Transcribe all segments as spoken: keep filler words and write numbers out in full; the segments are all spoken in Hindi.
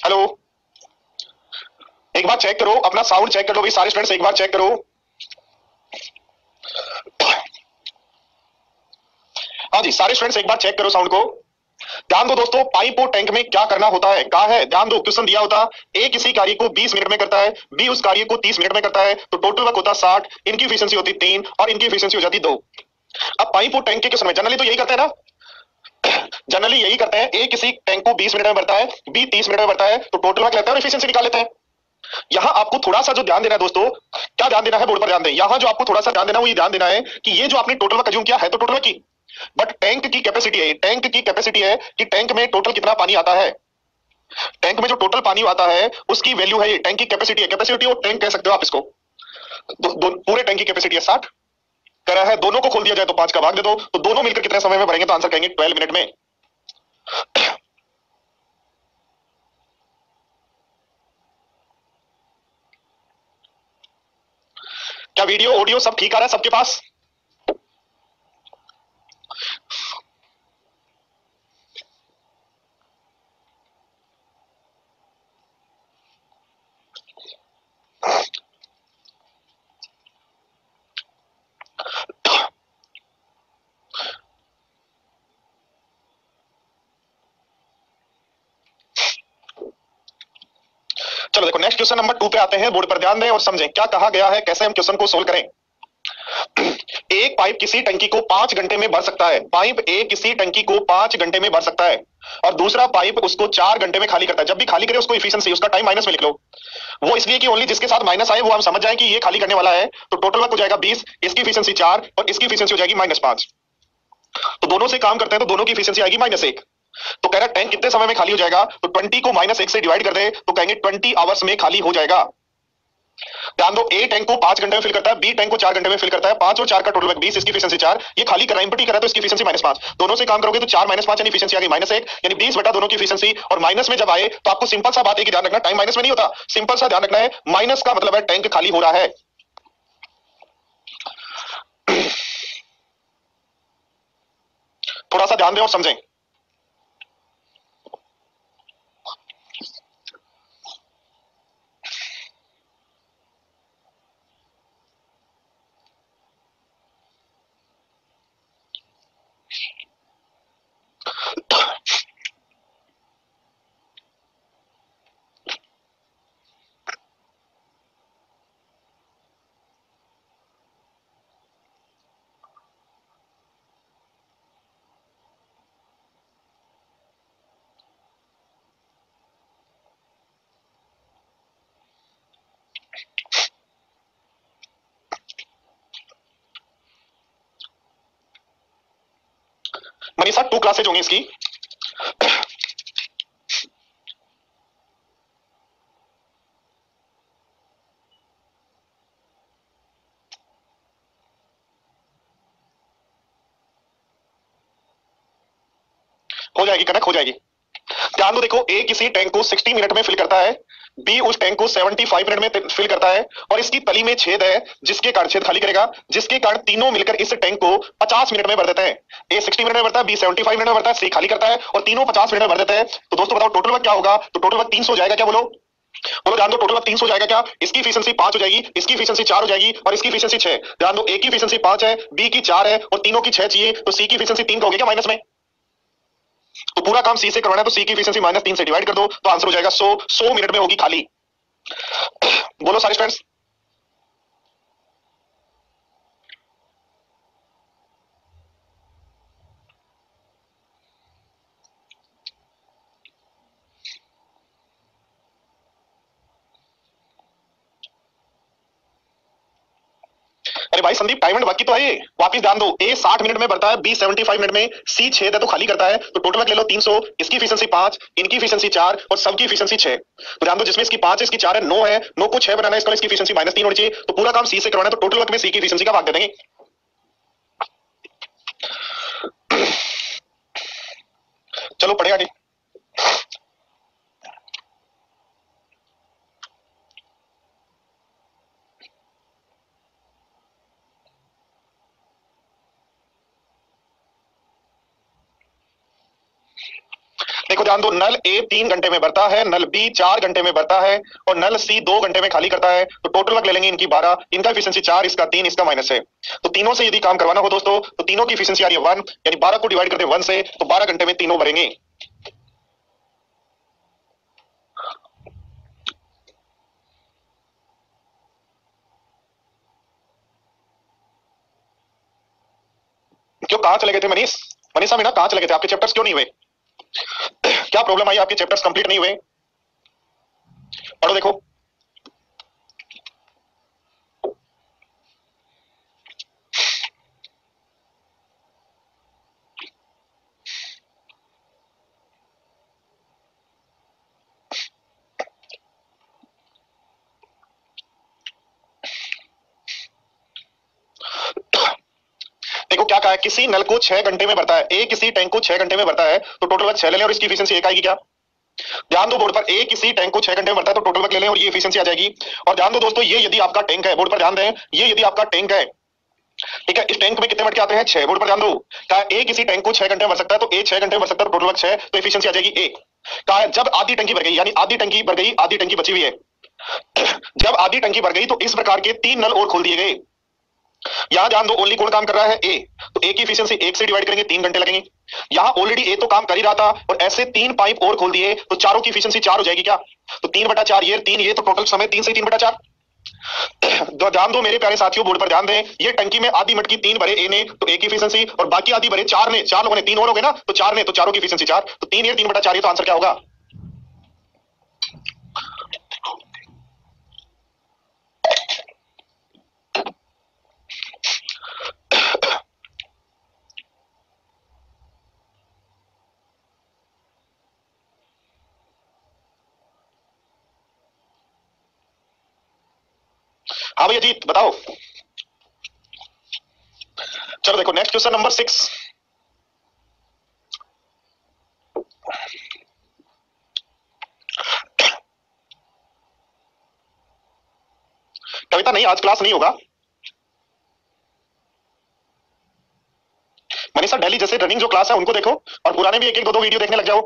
हेलो, एक बार चेक करो अपना साउंड चेक कर लो भाई सारे स्टूडेंट्स, एक बार चेक करो। हाँ जी सारे स्टूडेंट्स एक बार चेक करो साउंड को। ध्यान दो दोस्तों, पाइप और टैंक में क्या करना होता है, कहा है ध्यान दो, क्वेश्चन दिया होता ए किसी कार्य को बीस मिनट में करता है, बी उस कार्य को तीस मिनट में करता है, तो टोटल वर्क होता साठ, इनकी एफिशिएंसी होती तीन और इनकी एफिशिएंसी हो जाती दो। अब पाइप और टैंक के क्वेश्चन में जनरली तो यही करते हैं ना, जनरली यही करते हैं, ए किसी टैंक को बीस मिनट में भरता है, बी तीस मिनट में भरता है, तो टोटल वर्क लेते हैं और एफिशिएंसी निकाल लेते हैं। यहां आपको थोड़ा सा जो ध्यान देना है दोस्तों, क्या ध्यान देना है, बोर्ड पर ध्यान दें। यहां जो आपको थोड़ा सा ध्यान देना है वो ये ध्यान देना है कि ये जो आपने टोटल वर्क अज्यूम किया है तो टोटल वर्क की, बट टैंक की कैपेसिटी है, टैंक की कैपेसिटी है कि टैंक में टोटल कितना पानी आता है, टैंक में जो टोटल पानी आता है उसकी वैल्यू है, ये टैंक की कैपेसिटी है, कैपेसिटी और टैंक कह सकते हो आप इसको। दो, दो, पूरे टैंक की कैपेसिटी है साठ, कह रहा है दोनों को खोल दिया जाए तो पांच का भाग दे दो, तो दोनों मिलकर कितने समय में भरेंगे, तो आंसर कहेंगे ट्वेल्व मिनट में। क्या वीडियो ऑडियो सब ठीक आ रहा है सबके पास? चलो देखो नेक्स्ट क्वेश्चन नंबर टू पे आते हैं, बोर्ड पर ध्यान दें और समझें क्या कहा गया है, कैसे हम क्वेश्चन को सोल्व करें। एक पाइप किसी टंकी को पांच घंटे में भर सकता है, पाइप ए किसी टंकी को पांच घंटे में भर सकता है और दूसरा पाइप उसको चार घंटे में खाली करता है। जब भी खाली करे उसको इफिशिएंसी, उसका टाइम माइनस में लिख लो। वो इसलिए कि ओनली जिसके साथ माइनस आए वो हम समझ जाए कि ये खाली करने वाला है, तो टोटल वर्क हो जाएगा बीस, इसकी इफिशिएंसी चार और इसकी इफिशिएंसी हो जाएगी माइनस पांच। तो दोनों से काम करते हैं तो दोनों की इफिशिएंसी आएगी माइनस एक। तो कह रहा है टैंक कितने समय में खाली हो जाएगा, तो ट्वेंटी को माइनस एक से डिवाइड कर दे तो कहेंगे ट्वेंटी आवर्स में खाली हो जाएगा। ध्यान दो, ए टैंक को पांच घंटे में फिल करता है, बी टैंक को चार घंटे में फिल करता है, पांच और चार का टोटल बीस, इसकी एफिशिएंसी चार, ये खाली कर रहा है, इंपटी कर रहा है तो इसकी एफिशिएंसी माइनस पांच। दोनों से काम करोगे तो चार माइनस पांच यानी एफिशिएंसी आ गई माइनस एक, यानी बीस बटा दोनों की एफिशिएंसी, और माइनस में जब आए तो आपको सिंपल सा बात है कि ध्यान रखना, टाइम माइनस में नहीं होता, सिंपल सा ध्यान रखना है, माइनस का मतलब है टैंक खाली हो रहा है। थोड़ा सा ध्यान दें और समझें। मनीषा टू क्लासेज होंगी इसकी। हो जाएगी कनक, हो जाएगी। ध्यान दो, देखो ए किसी टैंक को साठ मिनट में फिल करता है, बी उस टैंक को पचहत्तर मिनट में फिल करता है और इसकी तली में छेद है जिसके कारण छेद खाली करेगा, जिसके कारण तीनों मिलकर इस टैंक को पचास मिनट में भर देते हैं। ए साठ मिनट में भरता है, बी पचहत्तर मिनट में भरता है, सी खाली करता है और तीनों पचास मिनट में भर देते हैं। तो दोस्तों बताओ टोटल वर्क क्या होगा, तो टोटल वर्क तीन सौ हो जाएगा क्या, बोलो बोलो, ध्यान दो, टोटल वर्क तीन सौ हो जाएगा क्या, इसकी एफिशिएंसी पांच हो जाएगी, इसकी एफिशिएंसी चार हो जाएगी और इसकी एफिशिएंसी छह। ध्यान दो, ए की एफिशिएंसी पांच है, बी की चार है और तीनों की छह चाहिए, तो सी की एफिशिएंसी तीन का हो गया क्या माइनस में। तो पूरा काम सी से करवाना है तो सी की एफिशिएंसी माइनस तीन से डिवाइड कर दो तो आंसर हो जाएगा सौ, सौ मिनट में होगी खाली। बोलो सारे स्टूडेंट्स। अरे भाई संदीप, टाइम एंड बाकी तो है ये, वापिस ध्यान दो, ए साठ मिनट में भरता है, बी पचहत्तर मिनट में, सी छह है तो खाली करता है, तो टोटल वर्क ले लो तीन सौ, इसकी एफिशिएंसी पांच, इनकी एफिशिएंसी चार और सबकी एफिशिएंसी छह। तो ध्यान दो, जिसमें इसकी पांच है इसकी चार है, नौ है, नौ को छह बनाना है, इसका इसकी एफिशिएंसी माइनस तीन होनी चाहिए, तो पूरा काम सी से करवाना है तो टोटल वर्क में सी की एफिशिएंसी का भाग दे देंगे। चलो पढ़े आगे। देखो ध्यान दो, नल ए तीन घंटे में भरता है, नल बी चार घंटे में भरता है और नल सी दो घंटे में खाली करता है। तो टोटल वर्क ले लेंगे इनकी बारह, इनका एफिशिएंसी चार, इसका तीन, इसका माइनस है। तो तीनों से यदि काम करवाना हो दोस्तों तो तीनों की एफिशिएंसी आ रही है वन, यानी बारह को डिवाइड करते हैं वन से तो बारह घंटे में तीनों भरेंगे। क्यों, कहां चले गए थे मनीष? मनीषा मीना कहां चले गए थे? आपके चैप्टर्स क्यों नहीं हुए? क्या प्रॉब्लम आई? आपके चैप्टर्स कंप्लीट नहीं हुए? पढ़ो देखो। देखो क्या कहा है, किसी नल को छह घंटे में भरता है, ए किसी टैंक को छह घंटे में भरता है तो टोटल वर्क छह ले लें और इसकी एफिशिएंसी एक आएगी क्या? ध्यान दो बोर्ड पर, ए किसी टैंक को छह घंटे में भरता है तो टोटल वर्क ले लें और ये एफिशिएंसी आ जाएगी। और ध्यान दो दोस्तों, ये यदि आपका टैंक है, बोर्ड पर ध्यान दें, ये यदि आपका टैंक है, ठीक है, इस टैंक में कितने मटके आते हैं? छह। बोर्ड पर ध्यान दो, कहा ए किसी टैंक को छह घंटे में भर सकता है तो ए छह घंटे में भर सकता है तो टोटल वर्क छह, तो एफिशिएंसी आ जाएगी एक। कहा है जब आधी टंकी भर गई, यानी आधी टंकी भर गई, आधी टंकी बची हुई है, जब आधी टंकी भर गई तो इस प्रकार के तीन नल और खोल दिए गए। यहां ध्यान दो, ओनली कौन काम कर रहा है? ए, तो ए की एफिशिएंसी एक से डिवाइड करेंगे, तीन घंटे लगेंगे। यहां ऑलरेडी ए तो काम कर ही रहा था और ऐसे तीन पाइप और खोल दिए तो चारों की एफिशिएंसी चार हो जाएगी क्या? तो तीन बटा चार ये, तीन ये, तो टोटल समय तीन से तीन बटा चार। तो ध्यान दो मेरे प्यारे साथियों, बोर्ड पर ध्यान दें, ये टंकी में आधी मटकी तीन भरे ए ने तो ए की एफिशिएंसी, और बाकी आधी भरे चार ने, चार लोगों ने, तीन और हो गए ना, तो चार ने, तो चारों की एफिशिएंसी चार, तो तीन ये तीन बटा चार, ये तो आंसर क्या होगा? हाँ भैया जी बताओ। चलो देखो next question number six. Kavita नहीं, आज क्लास नहीं होगा। मनीषा डेली जैसे रनिंग जो क्लास है उनको देखो और पुराने भी एक एक दो दो वीडियो देखने लग जाओ।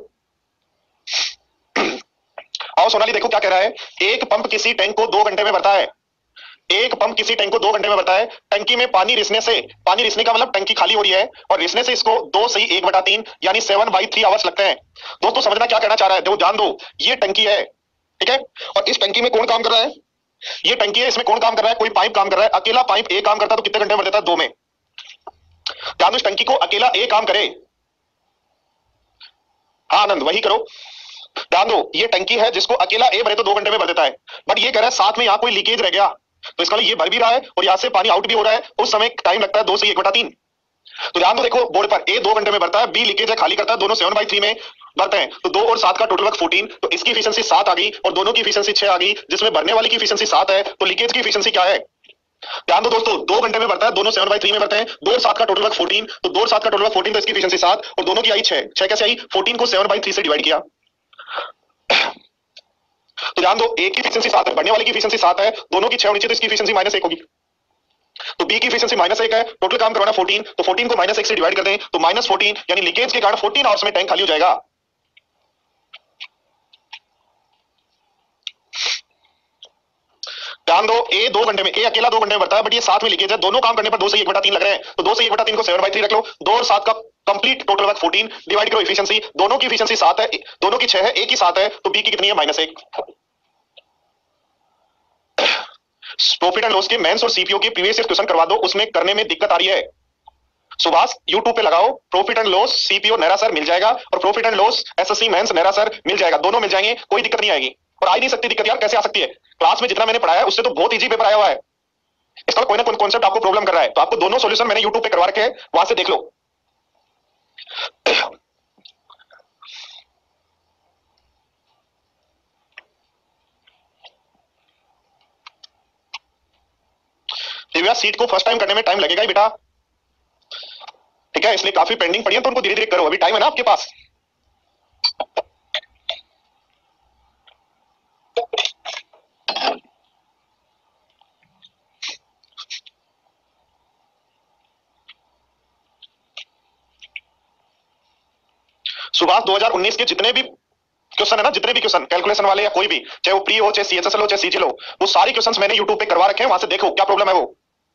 आओ सोनाली देखो क्या कह रहा है, एक पंप किसी टैंक को दो घंटे में भरता है, एक पंप किसी टैंक को दो घंटे में भरता है। टंकी में पानी रिसने से, पानी रिसने का मतलब टंकी खाली हो रही है, और रिसने से इसको दो सही एक बटा तीन यानी सेवन बाई थ्री आवर्स लगते हैं। दोस्तों समझना क्या कहना चाह रहा है, देखो ध्यान दो, ये टंकी है, ठीक है, और इस टंकी में कौन काम कर रहा है? ये टंकी है, इसमें कौन काम कर रहा है? कोई पाइप काम कर रहा है। अकेला पाइप ए काम करता है तो कितने घंटे में भर देता है? दो में। ध्यान दो, इस टंकी को अकेला ए काम करे। हाँ आनंद वही करो। ध्यान दो, ये टंकी है जिसको अकेला ए भरे तो दो घंटे में भर देता है, बट ये कह रहा है साथ में यहाँ कोई लीकेज रह गया तो इसका मतलब ये भर भी रहा है और यहाँ से पानी आउट भी हो रहा है, उस समय टाइम लगता है दो से एक बटा तीन। तो ध्यान दो देखो बोर्ड पर, ए दो घंटे में भरता है, बी लीकेज है खाली करता है, दोनों सेवन बाई थ्री में भरते हैं, तो दो और सात का टोटल वर्क फोर्टीन, तो इसकी एफिशिएंसी सात आ गई और दोनों की एफिशिएंसी छह आ गई, जिसमें भरने वाली की एफिशिएंसी सात है तो लीकेज की एफिशिएंसी क्या है? ध्यान दो दोस्तों, दो घंटे में भरता है, दोनों सेवन बाई थ्री में भरते हैं, दो और सात का टोटल वर्क फोर्टीन, तो दो और सात का टोटल वर्क फोर्टीन, तो इसकी एफिशिएंसी सात और दोनों की आई छह। छह कैसे आई? फोर्टीन को सेवन बाई थ्री से डिवाइड किया। तो ध्यान दो, ए की एफिशिएंसी सात है, बढ़ने वाली की एफिशिएंसी सात है, दोनों की छह होनी चाहिए तो इसकी एफिशिएंसी माइनस एक होगी। तो बी की एफिशिएंसी माइनस एक है, टोटल काम करवाना फोर्टीन, तो फोर्टीन को माइनस एक से डिवाइड कर दें तो माइनस फोर्टीन, यानी लीकेज के कारण फोर्टीन आवर्स में टैंक खाली हो जाएगा। ध्यान दो, ए दो घंटे में, ए अकेला दो घंटे में भरता है, बट ये साथ में लीकेज है, दोनों काम करने पर दो से एक बटा तीन लग रहे हैं, तो दो से एक बटा तीन को सेवन बाई थ्री रख लो, दो और सात का complete total work fourteen, divide करो एफिशिएंसी, दोनों की एफिशिएंसी सात है, दोनों की छह है, एक की सात है, तो बी की कितनी है? माइनस एक। प्रॉफिट एंड लॉस के मेंस और सीपीओ के प्रीवियस ईयर क्वेश्चन करवा दो, उसमें करने में दिक्कत आ रही है। सुभाष यूट्यूब पे लगाओ profit and loss CPO Nehra sir मिल जाएगा, और profit and loss SSC mains Nehra sir मिल जाएगा, दोनों मिल जाएंगे, कोई दिक्कत नहीं आएगी। और आ ही नहीं सकती दिक्कत यार, कैसे आ सकती है? क्लास में जितना मैंने पढ़ाया है उससे तो बहुत इजी पेपर आया हुआ है, इसका कोई ना कोई कॉन्सेप्ट आपको प्रॉब्लम कर रहा है, तो आपको दोनों सॉल्यूशन मैंने यूट्यूब पे करवा रखे हैं, वहां से देख लो। दिव्या सीट को फर्स्ट टाइम करने में टाइम लगेगा ही बेटा, ठीक है, इसलिए काफी पेंडिंग पड़ी है तो उनको धीरे धीरे करो, अभी टाइम है ना आपके पास। सुभाष दो हज़ार उन्नीस के जितने भी क्वेश्चन है ना, जितने भी क्वेश्चन कैलकुलेशन वाले या कोई भी, चाहे वो प्री हो, चाहे सीएचएसएल हो, चाहे सीजीएल हो, वो सारी क्वेश्चंस मैंने यूट्यूब पे करवा रखे हैं, वहां से देखो क्या प्रॉब्लम है वो।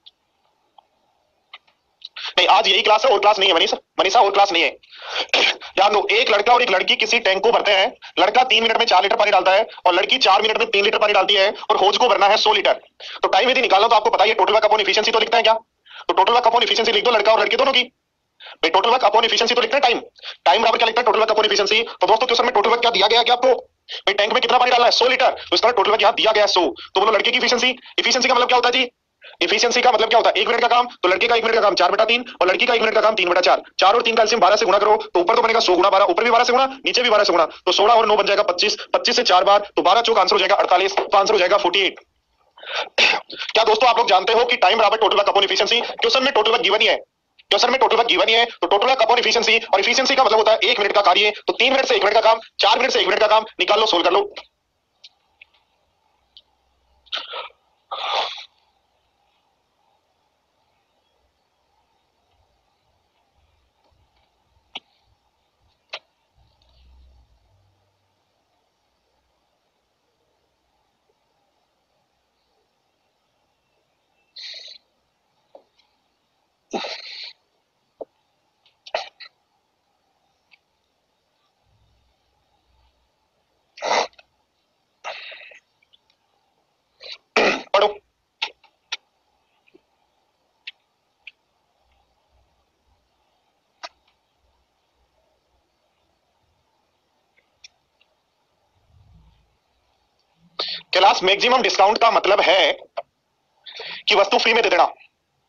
नहीं, आज यही क्लास है और क्लास नहीं है मनीषा, मनीषा और क्लास नहीं है। याद लो, एक लड़का और एक लड़की किसी टैंक को भरते हैं। लड़का तीन मिनट में चार लीटर पानी डालता है और लड़की चार मिनट में तीन लीटर पानी डालती है, और हौज को भरना है सौ लीटर। तो टाइम यदि निकालना तो आपको पता है टोटल वर्क अपॉन एफिशिएंसी तो लिखते हैं क्या, तो टोटल वर्क अपॉन एफिशिएंसी लिख दो लड़का और लड़की दोनों की। भाई टोटल वर्क अपॉन एफिशिएंसी तो लिखते हैं टाइम, टाइम बराबर क्या लिखता है टोटल वर्क अपॉन एफिशिएंसी। तो दोस्तों क्वेश्चन में टोटल वर्क क्या दिया गया है क्या आपको, भाई टैंक में कितना पानी डालना है सौ लीटर, तो इसका टोटल वर्क यहाँ दिया गया है सौ। तो बोलो लड़के की एफिशिएंसी, एफिशिएंसी का मतलब क्या होता है जी, एफिशिएंसी का मतलब क्या होता है एक मिनट का काम, तो लड़के का एक मिनट का काम चार बटा तीन और लड़की का एक मिनट का काम तीन बटा चार। चार और तीन का एलसीएम बारह से गुणा करो तो ऊपर तो बनेगा सौ गुणा बारह, ऊपर भी बारह से गुणा नीचे भी बारह से गुणा, तो सोलह और नौ बन जाएगा पच्चीस, पच्चीस से चार बार तो बारह चौक आंसर हो जाएगा अड़तालीस, तो आंसर हो जाएगा अड़तालीस। क्या दोस्तों आप लोग जानते हो कि टाइम बराबर total work upon efficiency, question में टोटल वर्क गिवन ही है, क्वेश्चन में टोटल वर्क गिवन ही है, तो टोटल वर्क अपॉन एफिशिएंसी, और एफिशिएंसी का मतलब होता है एक मिनट का कार्य, तो तीन मिनट से एक मिनट का काम, चार मिनट से एक मिनट का काम, निकाल लो सोल्व कर लो। पढ़ो। क्लास मैक्सिमम डिस्काउंट का मतलब है कि वस्तु फ्री में दे देना।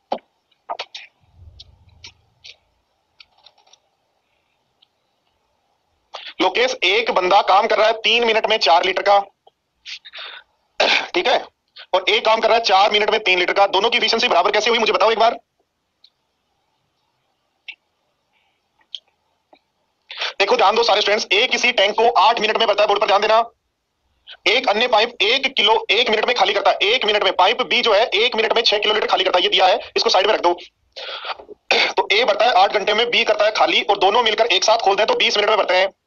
लोकेश एक बंदा काम कर रहा है तीन मिनट में चार लीटर का, ठीक है, और एक काम कर रहा है चार मिनट में तीन लीटर का, दोनों की एफिशिएंसी बराबर कैसे हुई मुझे बताओ एक बार। देखो ध्यान दो सारे स्टूडेंट्स, एक किसी टैंक को आठ मिनट में भरता है, बोर्ड पर ध्यान देना। एक अन्य पाइप एक किलो एक मिनट में खाली करता है, एक मिनट में पाइप बी जो है एक मिनट में छह किलो लीटर खाली करता है, ये दिया है, इसको साइड में रख दो। तो ए भरता है आठ घंटे में, बी करता है खाली, और दोनों मिलकर एक साथ खोल दें तो बीस मिनट में भरते हैं।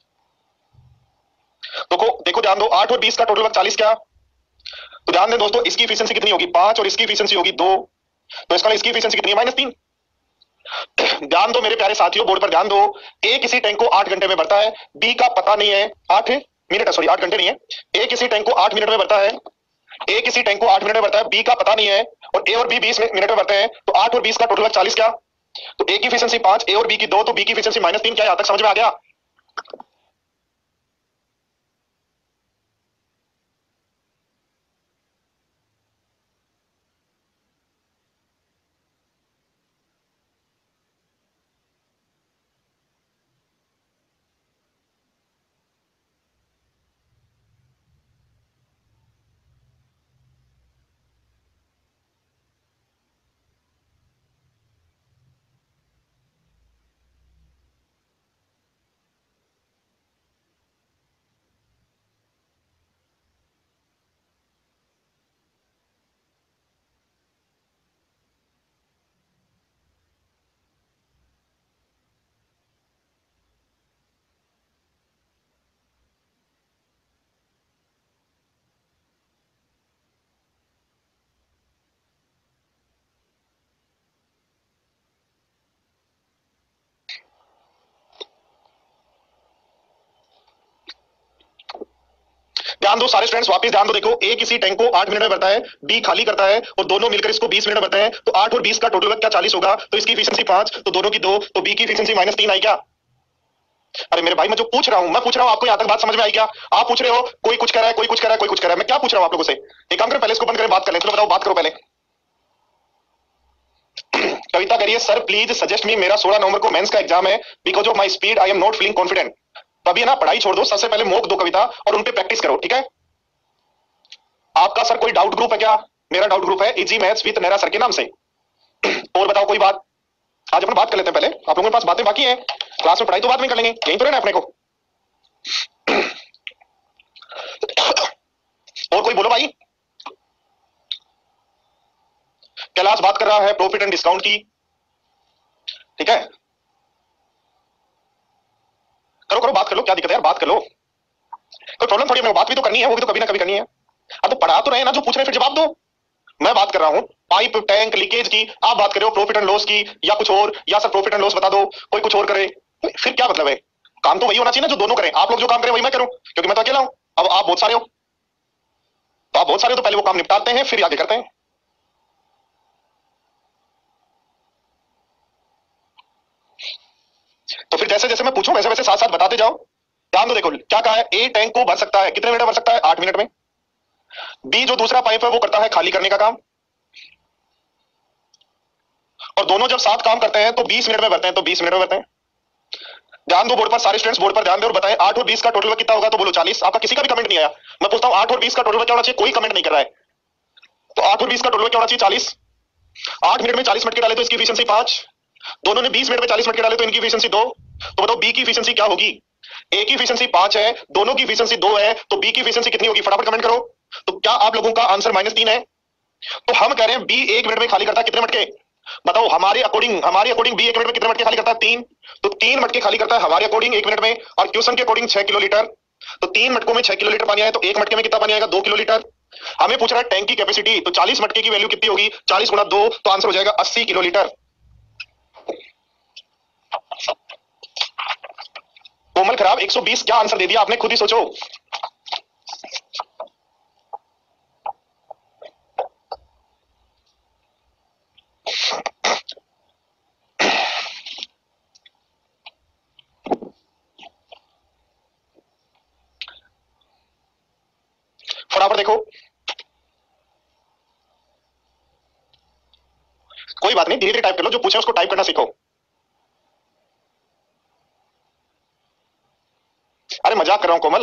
देखो देखो ध्यान दो, आठ और बीस का टोटल वर्क चालीस, क्या, तो ध्यान दें दोस्तों इसकी एफिशिएंसी कितनी होगी पांच और इसकी एफिशिएंसी होगी दो, तो इसका इसकी एफिशिएंसी कितनी है माइनस तीन। ध्यान दो मेरे प्यारे साथियों, बोर्ड पर ध्यान दो, ए किसी टैंक को आठ घंटे में भरता है, बी का पता नहीं है, आठ मिनट सॉरी आठ घंटे नहीं है, ए किसी टैंक को आठ मिनट में भरता है, ए किसी टैंक को आठ मिनट में भरता है, बी का पता नहीं है, और ए और बी बीस मिनट में भरते हैं, तो आठ और बीस का टोटल वर्क चालीस, क्या, तो ए की एफिशिएंसी पांच, ए और बी की दो, तो बी की एफिशिएंसी माइनस तीन, क्या यहां तक समझ में आ गया। ध्यान दो सारे स्टूडेंट्स, वापस ध्यान दो, देखो ए किसी टैंक को आठ मिनट में भरता है, बी खाली करता है, और दोनों मिलकर इसको बीस मिनट में भरते हैं, तो आठ और बीस का टोटल वर्क क्या चालीस होगा, तो इसकी एफिशिएंसी पांच, तो दोनों की दो, तो बी की एफिशिएंसी माइनस तीन आई, क्या। अरे मेरे भाई मैं जो पूछ रहा हूं मैं पूछ रहा हूं आपको यहां तक बात समझ में आई क्या। आप पूछ रहे हो कोई कुछ कर रहा है कोई कुछ कर रहा है कोई कुछ कर रहा है, मैं क्या पूछ रहा हूं आप लोगों से, एक काम करें पहले इसको बंद करें बात कर लें, चलो बताओ बात करो पहले। कविता करिए, सर प्लीज सजेस्ट मी, मेरा सोलह नवंबर को मेंस का एग्जाम है, because of my speed I am not feeling confident. तो अभी ना पढ़ाई छोड़ दो, सबसे पहले मोक दो कविता और उन पे प्रैक्टिस करो, ठीक है। आपका सर कोई डाउट ग्रुप है क्या, मेरा डाउट ग्रुप है easy maths with Nehra sir के नाम से। और बताओ कोई बात, आज अपन बात कर लेते हैं, पहले आप लोगों के पास बातें बाकी हैं, क्लास में पढ़ाई तो बाद में कर लेंगे, यही तो रहना अपने को। और कोई बोलो भाई। कैलाश बात कर रहा है प्रॉफिट एंड डिस्काउंट की, ठीक है। करो करो, बात कर लो, क्या दिक्कत है यार, बात कर लो, कोई प्रॉब्लम थोड़ी है, बात भी तो करनी है, वो भी तो कभी ना कभी करनी है। अब तो पढ़ा तो रहे हैं ना, जो पूछ रहे हैं फिर जवाब दो। मैं बात कर रहा हूँ पाइप टैंक लीकेज की, आप बात कर रहे हो प्रॉफिट एंड लॉस की, या कुछ और, या सर प्रॉफिट एंड लॉस बता दो, कोई कुछ और करे, फिर क्या मतलब है? काम तो वही होना चाहिए ना जो दोनों करें, आप लोग जो काम करें वही मैं करूं, क्योंकि मैं तो अकेला हूं। अब आप बहुत सारे हो, तो आप बहुत सारे हो, तो पहले वो काम निपटाते हैं फिर आगे करते हैं। तो फिर जैसे जैसे मैं पूछूं वैसे वैसे साथ साथ बताते जाओ। ध्यान दो, देखो क्या कहा है, ए टैंक को भर सकता है, कितने मिनट में भर सकता है? आठ मिनट में। बी जो दूसरा पाइप है वो करता है खाली करने का काम, और दोनों जब साथ काम करते हैं तो बीस मिनट में भरते हैं, तो बीस मिनट में भरते हैं। ध्यान दो बोर्ड पर, सारे स्टूडेंट्स बोर्ड पर ध्यान दो और बताएं आठ और बीस का टोटल कितना होगा, तो बोलो चालीस। आपका किसी का भी कमेंट नहीं आया, मैं पूछता हूं आठ और बीस का टोटल क्या होना चाहिए, कोई कमेंट नहीं कर रहा है। तो आठ और बीस का टोटल क्या होना चाहिए? चालीस। आठ मिनट में चालीस मिनट के डाले तो इसकी एफिशिएंसी पांच, दोनों ने बीस मिनट में चालीस मिनट के डाले तो इनकी एफिशिएंसी दो। तो बताओ बी की एफिशिएंसी क्या होगी? ए की एफिशिएंसी पांच है, दोनों की एफिशिएंसी दो है, तो बी की एफिशिएंसी कितनी होगी? फटाफट कमेंट करो। तो क्या आप लोगों का आंसर माइनस तीन है? तो हम कह रहे हैं बी एक मिनट में खाली करता है कितने मटके? बताओ हमारे अकॉर्डिंग, हमारे अकॉर्डिंग बी एक मिनट में कितने मटके खाली करता है? तीन। तो तीन मटके खाली करता है हमारे अकॉर्डिंग एक मिनट में, और क्वेश्चन के अकॉर्डिंग छह किलो लीटर। तो तीन मटकों में छह किलो लीटर पानी आया, तो एक मटके में कितना पानी आएगा? दो किलो लीटर। हमें पूछ रहा है टैंक की कैपेसिटी, तो चालीस मटके की वैल्यू कितनी होगी? चालीस गुना दो, तो आंसर हो जाएगा अस्सी किलो लीटर। कोमल खराब एक सौ बीस, क्या आंसर दे दिया आपने, खुद ही सोचो। फटाफट देखो, कोई बात नहीं, धीरे धीरे टाइप कर लो, जो पूछे उसको टाइप करना सीखो। अरे मजाक कर रहा हूं कोमल।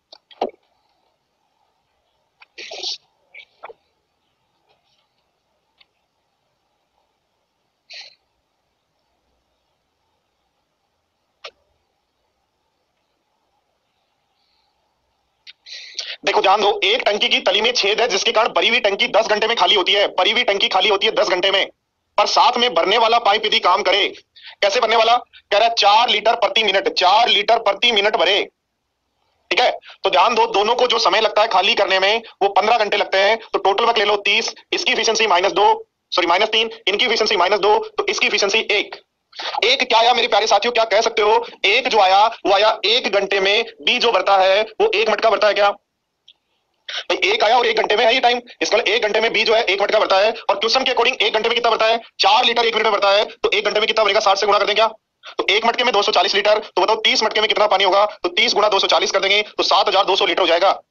देखो ध्यान दो, एक टंकी की तली में छेद है जिसके कारण भरी हुई टंकी दस घंटे में खाली होती है, भरी हुई टंकी खाली होती है दस घंटे में, पर साथ में भरने वाला पाइप यदि काम करे, कैसे भरने वाला? कह रहा है चार लीटर प्रति मिनट, चार लीटर प्रति मिनट भरे। ठीक है, तो ध्यान दो, दोनों को जो समय लगता है खाली करने में वो पंद्रह घंटे लगते हैं, तो टोटल वर्क ले लो तीस, इसकी एफिशिएंसी माइनस दो, सॉरी माइनस तीन, इनकी एफिशिएंसी माइनस दो, तो इसकी एफिशिएंसी एक। एक क्या आया मेरे प्यारे साथियों, क्या कह सकते हो? एक जो आया वो आया एक घंटे में, बी जो भरता है वो एक मटका भरता है क्या भाई? एक आया और एक घंटे में है ये टाइम, इसका मतलब एक घंटे में बी जो है एक मटका भरता है, और क्वेश्चन के अकॉर्डिंग एक घंटे में कितना भरता है? चार लीटर एक मिनट में भरता है, तो एक घंटे में कितना बनेगा? साठ से गुणा कर दें क्या? तो एक मटके में दो सौ चालीस लीटर, तो बताओ तीस मटके में कितना पानी होगा? तो तीस गुणा दो सौ चालीस कर देंगे तो सात हजार दो सौ लीटर हो जाएगा।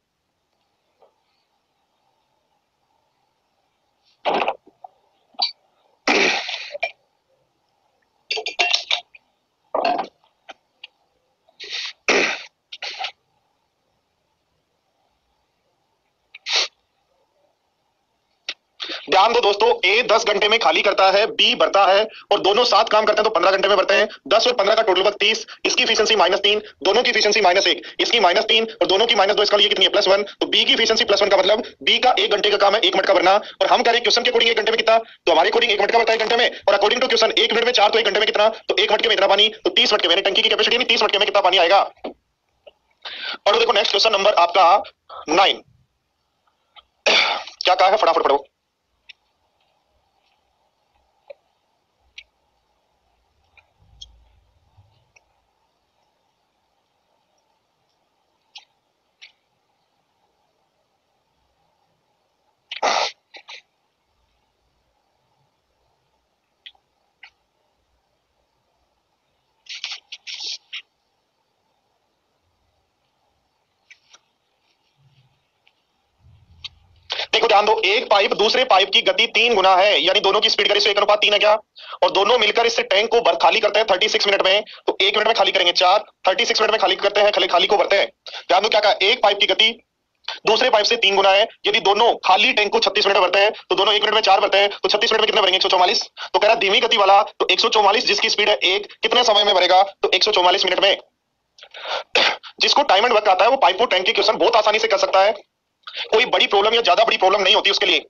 ध्यान दो दोस्तों, ए दस घंटे में खाली करता है, बी भरता है, और दोनों साथ काम करते हैं तो पंद्रह घंटे में भरते हैं। दस और पंद्रह का टोटल वक्त तीस, इसकी एफिशिएंसी माइनस तीन, दोनों की एफिशिएंसी माइनस एक, इसकी माइनस तीन और दोनों की माइनस दो, इसका लिए कितनी है? Plus one. तो बी की एफिशिएंसी प्लस वन का मतलब बी का एक घंटे का काम है एक मिनट का भरना, और हम कह रहे हैं क्वेश्चन के अकॉर्डिंग एक घंटे में कितना, तो हमारे अकॉर्डिंग एक मिनट का भरता है एक घंटे में, और अकॉर्डिंग टू क्वेश्चन एक मिनट में चार, तो एक घंटे में कितना? तो एक मटके में इतना पानी, तो तीस मटके में टंकी की कैपेसिटी नहीं, तीस मटके में कितना पानी आएगा? पढ़ो देखो नेक्स्ट क्वेश्चन नंबर आपका नाइन, क्या कहा है फटाफट पढ़ो। देखो ध्यान दो, एक पाइप दूसरे पाइप की गति तीन गुना है, यानी दोनों की स्पीड करें एक अनुपात तीन है क्या? और दोनों मिलकर इससे टैंक को भर खाली करते हैं थर्टी सिक्स मिनट में, तो एक मिनट में खाली करेंगे चार, थर्टी सिक्स मिनट में खाली करते हैं, खाली खाली को भरते हैं। ध्यान दो क्या कहा, एक पाइप की गति दूसरे पाइप से तीन गुना है, यदि दोनों खाली टैंक को छत्तीस मिनट में भरते हैं तो दोनों एक मिनट में चार भरते हैं, तो छत्तीस मिनट में कितने भरेंगे? एक सौ चौवालीस। तो कह रहा धीमी गति वाला तो एक सौ चौवालीस जिसकी स्पीड है एक, कितने समय में भरेगा? तो एक सौ चौवालीस मिनट में। जिसको टाइम एंड वर्क आता है वो पाइप को टैंक के क्वेश्चन बहुत आसानी से कर सकता है, कोई बड़ी प्रॉब्लम या ज्यादा बड़ी प्रॉब्लम नहीं होती उसके लिए।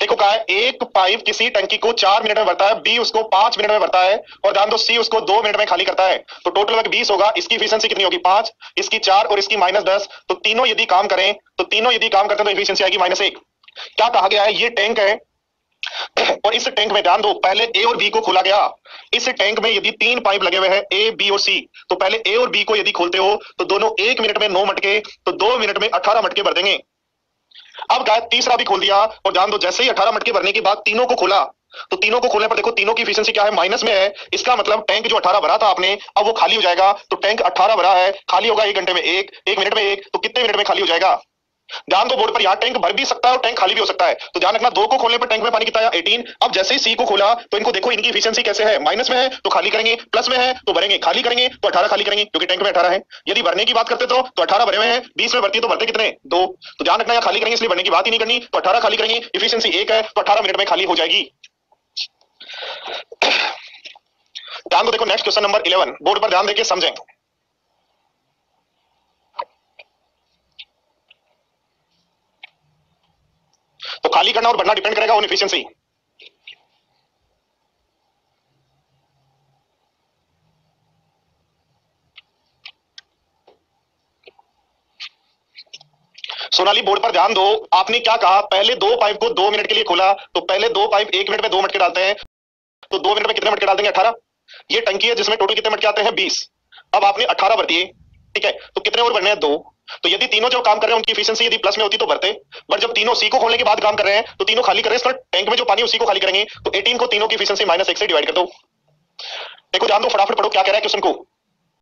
देखो क्या है, एक पाइप किसी टंकी को चार मिनट में भरता है, बी उसको पांच मिनट में भरता है, और जान दो सी उसको दो मिनट में खाली करता है। तो टोटल वर्क बीस होगा, इसकी एफिशिएंसी कितनी होगी पांच, इसकी चार और इसकी माइनस दस। तो तीनों यदि काम करें तो तीनों यदि काम करते हैं तो एफिशिएंसी आएगी माइनस एक। क्या कहा गया है, ये टैंक है और इस टैंक में ध्यान दो पहले ए और बी को खोला गया। इस टैंक में यदि तीन पाइप लगे हुए हैं ए बी और सी, तो पहले ए और बी को यदि खोलते हो तो दोनों एक मिनट में नौ मटके, तो दो मिनट में अठारह मटके भर देंगे। अब क्या है, तीसरा भी खोल दिया और ध्यान दो जैसे ही अठारह मटके भरने के बाद तीनों को खोला, तो तीनों को खोलने पर देखो तीनों की एफिशिएंसी क्या है, माइनस में है। इसका मतलब टैंक जो अठारह भरा था आपने अब वो खाली हो जाएगा। तो टैंक अठारह भरा है, खाली होगा एक घंटे में एक, एक मिनट में एक, तो कितने मिनट में खाली हो जाएगा। ध्यान दो बोर्ड पर, यहाँ टैंक भर भी सकता है और टैंक खाली भी हो सकता है। तो ध्यान रखना दो को खोलने पर टैंक में पानी कितना है अठारह। अब जैसे ही सी को खोला तो इनको देखो इनकी एफिशिएंसी कैसे है, माइनस में है तो खाली करेंगे, प्लस में है तो भरेंगे, खाली करेंगे तो अठारह खाली करेंगे क्योंकि टैंक में अठारह है। यदि भरने की बात करते तो तो अठारह भरे हुए हैं, बीस में भरती है तो भरते कितने दो। तो ध्यान रखना यहाँ खाली करेंगे इसलिए भरने की बात ही नहीं करनी। तो अठारह खाली करेंगे, एफिशिएंसी एक है तो अठारह मिनट में खाली हो जाएगी। ध्यान दो देखो next question number eleven, board पर ध्यान देके समझें। तो खाली करना और भरना डिपेंड करेगा ऑन एफिशिएंसी। सोनाली बोर्ड पर ध्यान दो, आपने क्या कहा, पहले दो पाइप को दो मिनट के लिए खोला, तो पहले दो पाइप एक मिनट में दो मटके डालते हैं, तो दो मिनट में कितने मटके डाल देंगे अठारह। ये टंकी है जिसमें टोटल कितने मटके आते हैं बीस। अब आपने अठारह भर दिए, ठीक है, तो कितने और भरने हैं दो। तो यदि तीनों जो काम कर रहे हैं उनकी एफिशिएंसी यदि प्लस में होती तो भरते, बट जब तीनों सी को खोलने के बाद काम कर रहे हैं तो तीनों खाली कर रहे हैं, टैंक में जो पानी उसी को खाली करेंगे। तो अठारह को तीनों की एफिशिएंसी माइनस एक से डिवाइड कर दो। देखो ध्यान दो, फटाफट पढ़ो क्या कह रहा है क्वेश्चन को।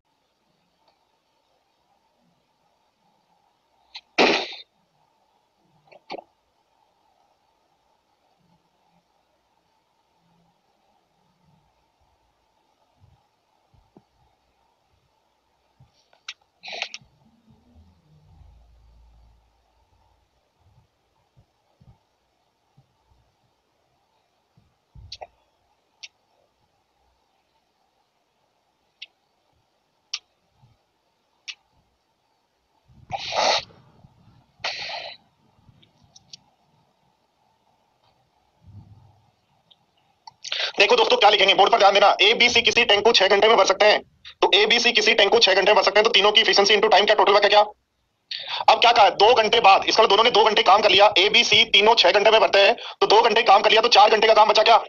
देखो दोस्तों क्या लिखेंगे, बोर्ड पर ध्यान देना। ए बी सी किसी टैंक को छह घंटे में भर सकते हैं, तो ए बी सी किसी टैंक को छह घंटे में भर सकते हैं, तो तीनों की एफिशिएंसी इनटू टाइम क्या टोटल का क्या। अब क्या कहा, दो घंटे बाद, इसका दोनों ने दो घंटे काम कर लिया, ए बी सी तीनों छह घंटे में भरते हैं, तो दो घंटे काम कर लिया तो चार घंटे का काम बचा क्या।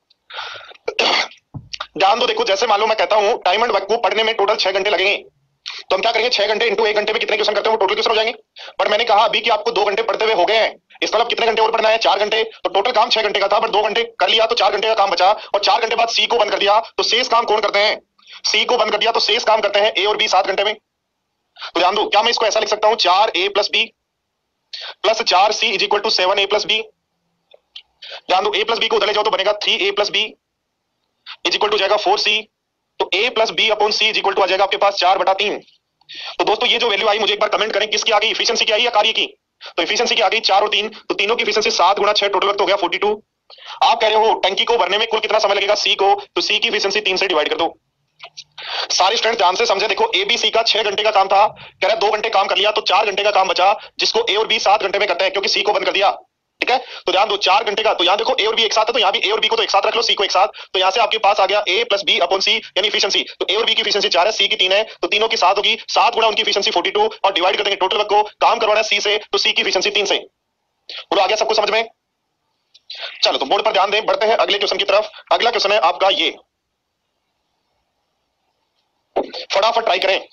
ध्यान दो देखो, जैसे मान लो मैं कहता हूं टाइम एंड वर्क को पढ़ने में टोटल छह घंटे लगेंगे, तो हम क्या करेंगे छह घंटे इंटू एक घंटे में कितने क्वेश्चन करते हैं वो टोटल क्वेश्चन हो जाएंगे। पर मैंने कहा अभी कि आपको दो घंटे पढ़ते हुए हो गए हैं, इसका मतलब कितने घंटे और पढ़ना है, चार घंटे। तो टोटल काम छह घंटे का था, पर दो घंटे कर लिया तो चार घंटे का काम बचा, और चार घंटे बाद सी को बंद कर दिया, तो शेष काम कौन करते हैं, सी को बंद कर दिया तो शेष काम करते हैं ए और बी सात घंटे में। तो ध्यान दो, क्या मैं इसको ऐसा लिख सकता हूं, चार ए प्लस बी प्लस चार C is equal to seven A plus B. ध्यान दो, ए प्लस बी को उधर ले जाओ तो बनेगा three A plus B is equal to जाएगा फोर सी। तो A plus B upon C is equal to आ जाएगा आपके पास चार बटा तीन। तो दोस्तों ये जो वैल्यू आई मुझे एक बार कमेंट करें, किसकी आ गई, एफिशिएंसी की आई या कार्य की। तो एफिशिएंसी की आ गई चार और तीन, तो तीनों की एफिशिएंसी सात गुना छह टोटल वक्त हो गया फोर्टी टू। आप कह रहे हो टंकी को भरने में कुल कितना समय लगेगा सी को, तो सी की एफिशिएंसी तीन से डिवाइड कर दो। सारे स्टूडेंट ध्यान से समझे, देखो एबीसी का छह घंटे का काम था, कह रहा है दो घंटे काम कर लिया तो चार घंटे का काम बचा, जिसको ए और बी सात घंटे में करते हैं क्योंकि सी को बंद कर दिया, ठीक है। तो ध्यान दो चार घंटे का, तो यहां देखो ए और बी एक साथ है, तो यहां भी ए और बी को तो एक साथ रख लो, सी को एक साथ, तो यहां से आपके पास आ गया A plus B upon C यानी एफिशिएंसी। तो ए और बी की एफिशिएंसी चार है, सी की तीन है, तो तीनों की सात होगी, सात गुणा उनकी एफिशिएंसी फोर्टी टू, और डिवाइड कर देंगे टोटल वर्क को, काम करवाना है सी से, तो सी की एफिशिएंसी तीन से। बोलो आ गया सबको समझ में। चलो तो बोर्ड पर ध्यान दें, बढ़ते हैं अगले क्वेश्चन की तरफ। अगला क्वेश्चन है आपका ये, फटाफट ट्राई करें।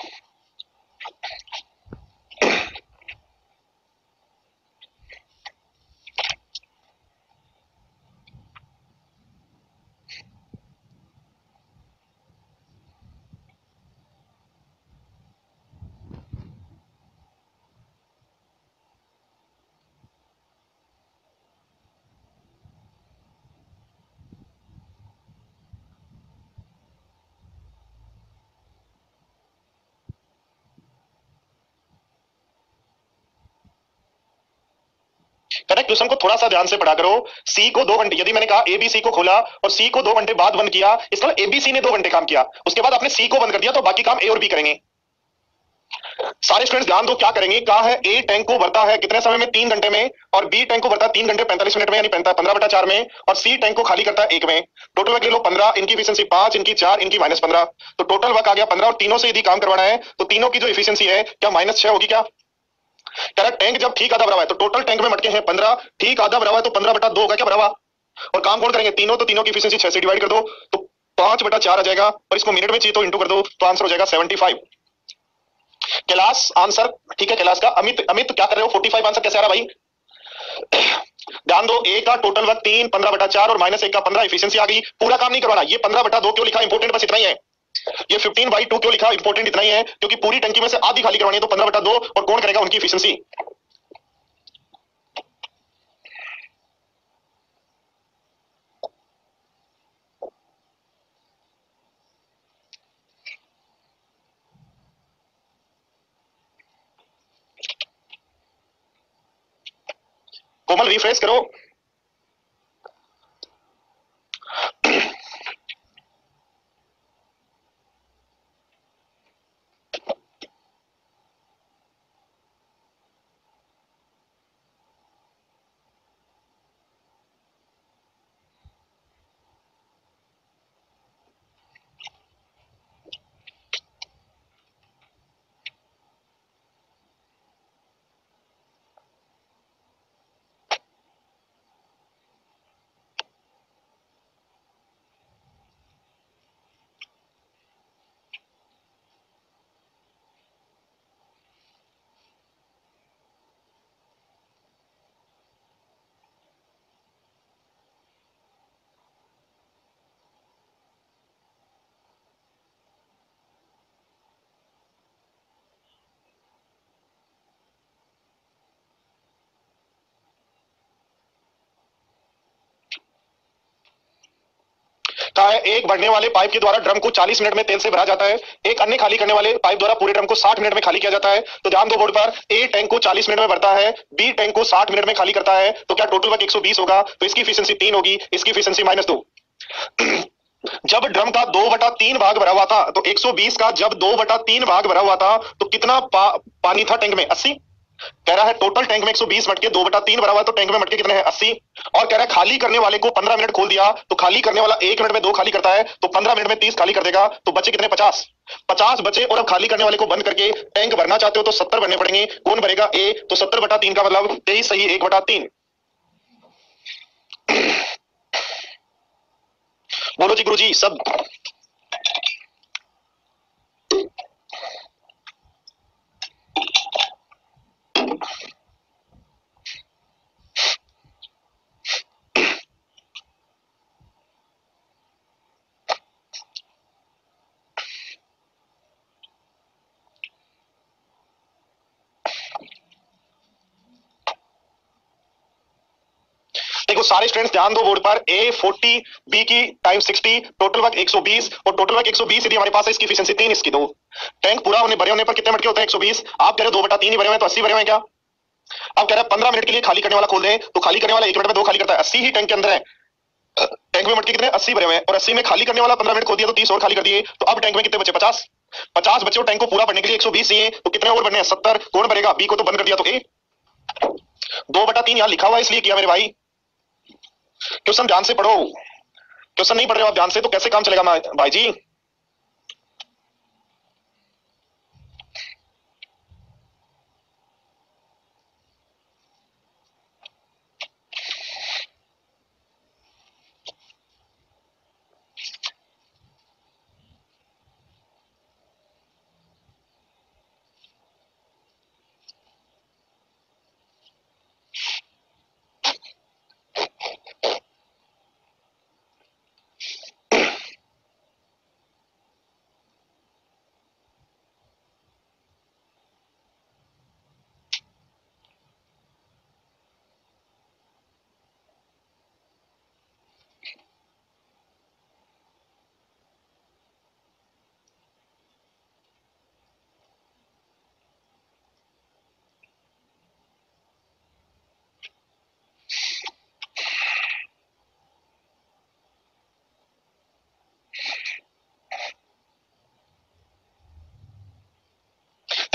करेक्ट क्वेश्चन को थोड़ा सा ध्यान से पढ़ा करो। सी को दो घंटे, यदि मैंने कहा ए बी सी को खोला और सी को दो घंटे बाद बंद किया, इसका ए बी सी ने दो घंटे काम किया, उसके बाद आपने सी को बंद कर दिया, तो बाकी काम ए और बी करेंगे। सारे स्टूडेंट्स ध्यान दो, क्या करेंगे, कहा है ए टैंक को भरता है कितने समय में, तीन घंटे में, और बी टैंक को भरता है तीन घंटे पैंतालीस मिनट में, यानी पंद्रह बटा चार में, और सी टैंक को खाली करता है एक में। टोटल वर्क ले लो पंद्रह, इनकी एफिशिएंसी पांच, इनकी चार, इनकी माइनस पंद्रह, तो टोटल वर्क आ गया पंद्रह, और तीनों से यदि काम करवाना है तो तीनों की जो एफिशिएंसी है क्या माइनस छह होगी क्या? कह रहा टैंक जब ठीक आधा भरा हुआ है तो टोटल टैंक में मटके हैं पंद्रह, ठीक आधा भरा हुआ है तो पंद्रह बटा दो होगा क्या भरा हुआ, और काम कौन करेंगे, तीनों, तो तीनों की एफिशिएंसी छह से डिवाइड कर दो तो पांच बटा चार आ जाएगा, और इसको मिनट में चाहिए तो इंटू कर दो तो आंसर हो जाएगा सेवेंटी फाइव। कैलाश आंसर ठीक है, कैलाश का। अमित, अमित क्या कर रहे हो, फोर्टी फाइव आंसर कैसे आ रहा भाई? ध्यान दो, ए का टोटल वर्क तीन, पंद्रह बटा चार और माइनस एक का पंद्रह, एफिशिएंसी आ गई। पूरा काम नहीं करवाना, ये पंद्रह बटा दो क्यों लिखा, इंपोर्टेंट बस इतना ही है। ये फिफ्टीन बाई टू क्यों लिखा, इंपोर्टेंट इतना ही है क्योंकि पूरी टंकी में से आधी खाली करवानी है, तो पंद्रह बटा दो, और कौन करेगा उनकी एफिशिएंसी। कोमल रिफ्रेश करो। कहा है एक बढ़ने वाले पाइप के द्वारा ड्रम को चालीस मिनट में तेल से भरा जाता है, एक अन्य खाली करने वाले पाइप द्वारा पूरे ड्रम को साठ मिनट में खाली किया जाता है। तो ध्यान दो बोर्ड पर, ए टैंक को चालीस मिनट में भरता है, बी टैंक को साठ मिनट में खाली करता है, तो क्या टोटल वर्क एक सौ बीस होगा, तो इसकी एफिशिएंसी तीन होगी, इसकी एफिशिएंसी माइनस दो। जब ड्रम का दो बटा तीन भाग भरा हुआ था तो एक सौ बीस का जब दो बटा तीन भाग भरा हुआ था तो कितना पा, पानी था टैंक में, अस्सी। कह रहा है टोटल टैंक में एक सौ बीस मटके, दो बटा तीन भरा हुआ है तो टैंक में मटके कितने हैं, अस्सी। और कह रहा है खाली करने वाले को पंद्रह मिनट खोल दिया तो खाली करने वाला एक मिनट में दो खाली करता है, तो पंद्रह मिनट में तीस खाली कर देगा, तो बचे कितने, पचास। पचास बचे, और अब खाली करने वाले को बंद करके टैंक भरना चाहते हो तो सत्तर भरने पड़ेंगे। कौन भरेगा, ए, तो सत्तर बटा तीन का मतलब तेईस सही, एक बटा तीन। बोलो जी गुरुजी सब। देखो सारे स्टूडेंट्स ध्यान दो बोर्ड पर, ए फोर्टी, बी की टाइम सिक्सटी, टोटल वर्क एक सौ बीस, और टोटल वर्क एक सौ बीस यदि हमारे पास है, इसकी एफिशिएंसी तीन, इसकी दो। टैंक पूरा होने भरे होने पर कितने मटके होते हैं, एक सौ बीस। आप कह रहे हो दो बटा तीन ही भरे हुए हैं तो अस्सी भरे हुए हैं क्या? अब कह रहे हैं पंद्रह मिनट के लिए खाली करने वाला खोल दें, तो खाली करने वाला एक मिनट में दो खाली करता है, अस्सी ही टैंक के अंदर है। टैंक में मटके कितने, अस्सी भरे हुए हैं, और अस्सी में खाली करने वाला पंद्रह मिनट खोल दिया तो तीस और खाली कर दिए, तो अब टैंक में कितने बचे, पचास। पचास बचे, और टैंक को पूरा भरने के लिए एक सौ बीस चाहिए, तो कितने और बनने हैं, सत्तर। कौन भरेगा, बी को तो बंद कर दिया तो ए। दो बटा तीन यहां लिखा हुआ है इसलिए किया मेरे भाई। क्वेश्चन ध्यान से पढ़ो, क्वेश्चन नहीं पढ़ रहे हो आप ध्यान से तो कैसे काम चलेगा भाई जी।